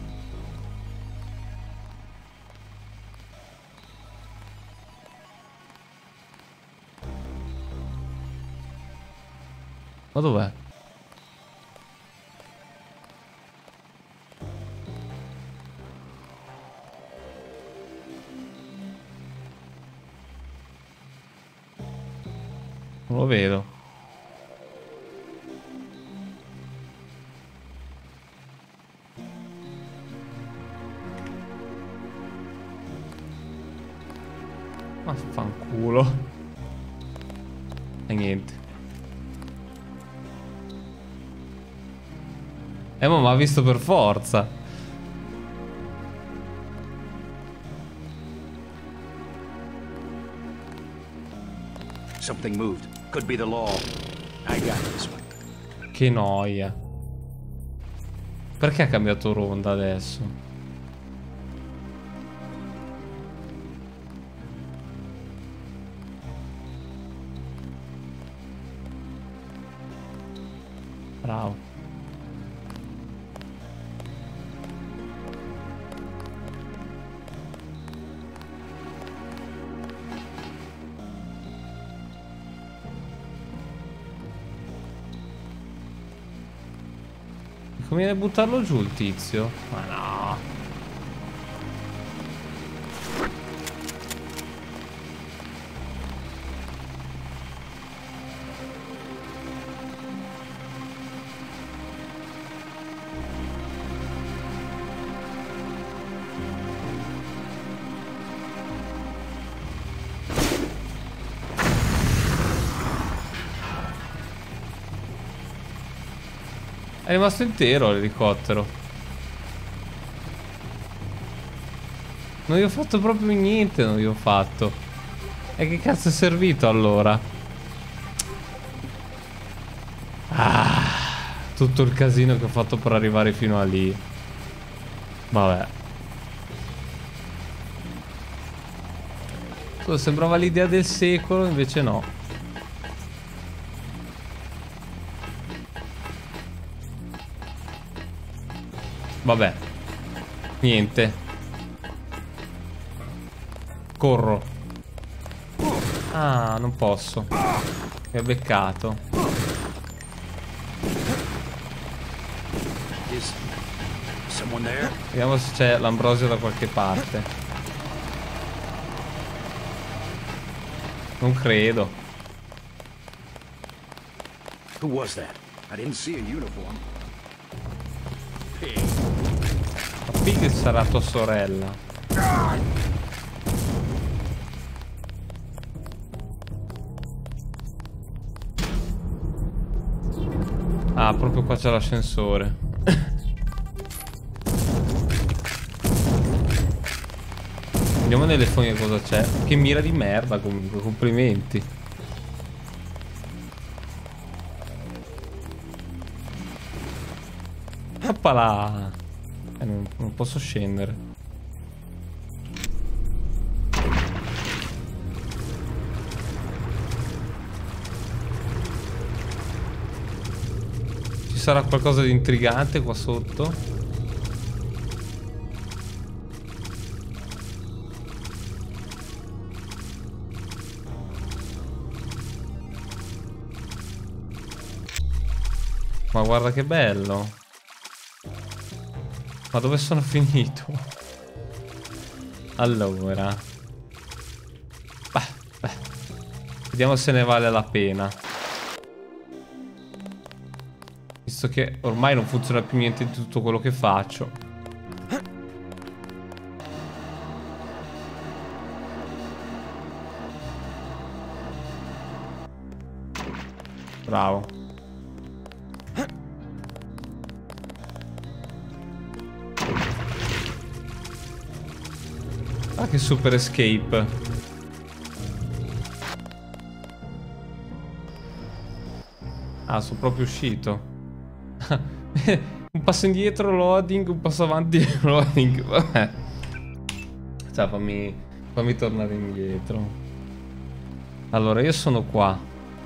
Ma dov'è? Non lo vedo. Vaffanculo. E niente. Ma m'ha visto per forza. Something moved. Could be the law. I got this one. Che noia. Perché ha cambiato ronda adesso? Bravo. Come viene a buttarlo giù il tizio? Ma no. È rimasto intero l'elicottero. Non gli ho fatto proprio niente, non gli ho fatto. E che cazzo è servito allora? Tutto il casino che ho fatto per arrivare fino a lì. Vabbè. Sembrava l'idea del secolo, invece no. Vabbè. Niente. Corro. Ah, non posso. Mi ha beccato. Vediamo se c'è l'ambrosio da qualche parte. Non credo. Who was that? I didn't see a uniform. Pig sarà tua sorella. Ah, proprio qua c'è l'ascensore. Vediamo nelle fogne cosa c'è. Che mira di merda comunque, complimenti. Oppala. Non posso scendere. Ci sarà qualcosa di intrigante qua sotto? Ma guarda che bello. Ma dove sono finito? Allora. Beh. Vediamo se ne vale la pena. Visto che ormai non funziona più niente di tutto quello che faccio. Bravo. Ah, che super escape. Ah, sono proprio uscito. Un passo indietro, loading, un passo avanti, loading. Vabbè. Cioè, fammi tornare indietro. Allora, io sono qua.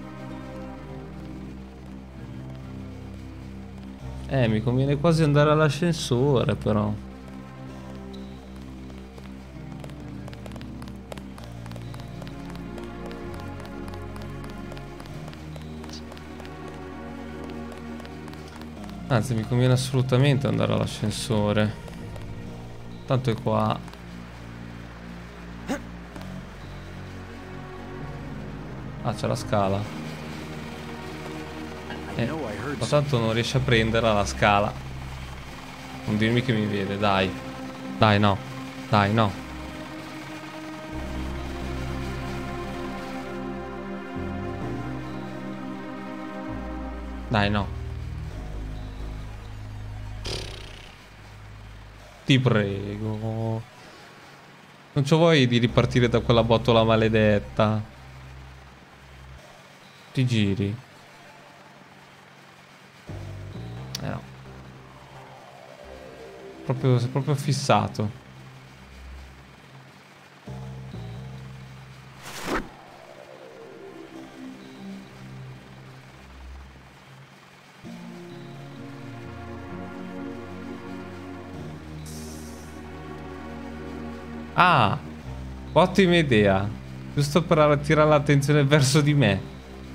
Mi conviene quasi andare all'ascensore, però. Anzi, mi conviene assolutamente andare all'ascensore. Tanto è qua. Ah, c'è la scala. Ma tanto non riesce a prenderla la scala. Non dirmi che mi vede, dai. Dai, no. Dai, no. Dai, no. Ti prego. Non c'ho voglia di ripartire da quella botola maledetta. Ti giri. No. Sei proprio fissato. Ah, ottima idea. Giusto per attirare l'attenzione verso di me.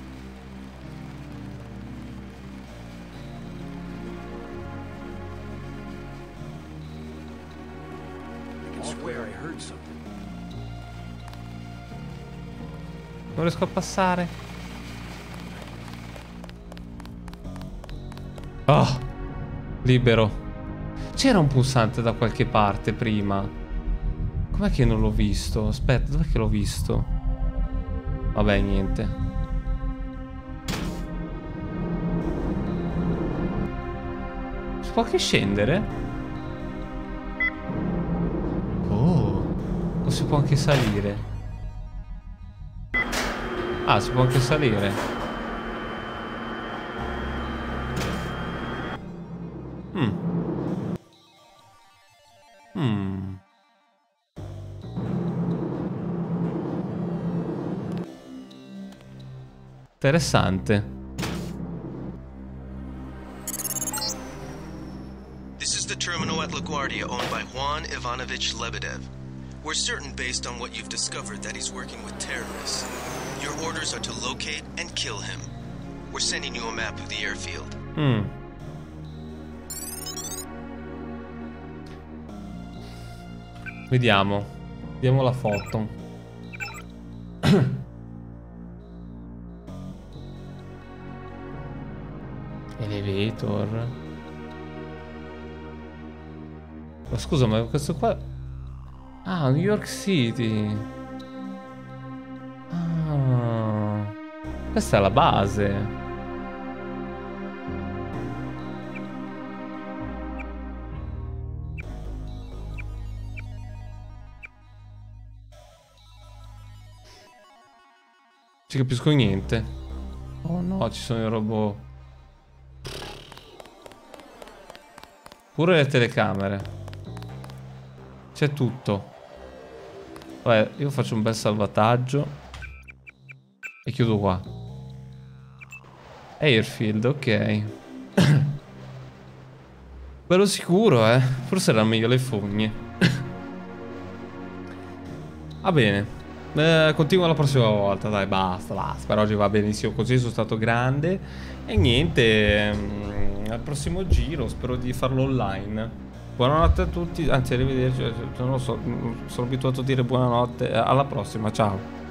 Non riesco a passare. Oh, libero. C'era un pulsante da qualche parte prima. Com'è che non l'ho visto? Aspetta, dov'è che l'ho visto? Vabbè, niente. Si può anche scendere? Oh, o si può anche salire? Ah, si può anche salire. Interessante. This is the terminal at LaGuardia owned by Juan Ivanovich Lebedev. We're certain based on what you've discovered that he's working with terrorists. Your orders are to locate and kill him. We're sending you a map of the airfield. Vediamo. Vediamo la foto. Elevator. Ma scusa, ma questo qua... Ah, New York City. Ah, questa è la base. Ci capisco niente. Oh no, ci sono i robot. Pure le telecamere. C'è tutto. Vabbè, io faccio un bel salvataggio e chiudo qua. Airfield, ok. Bello sicuro, Forse erano meglio le fogne. Va bene. Continuo la prossima volta, dai, basta. Per oggi va benissimo così, sono stato grande. E niente, al prossimo giro spero di farlo online. Buonanotte a tutti, anzi arrivederci, non lo so, sono abituato a dire buonanotte, alla prossima, ciao.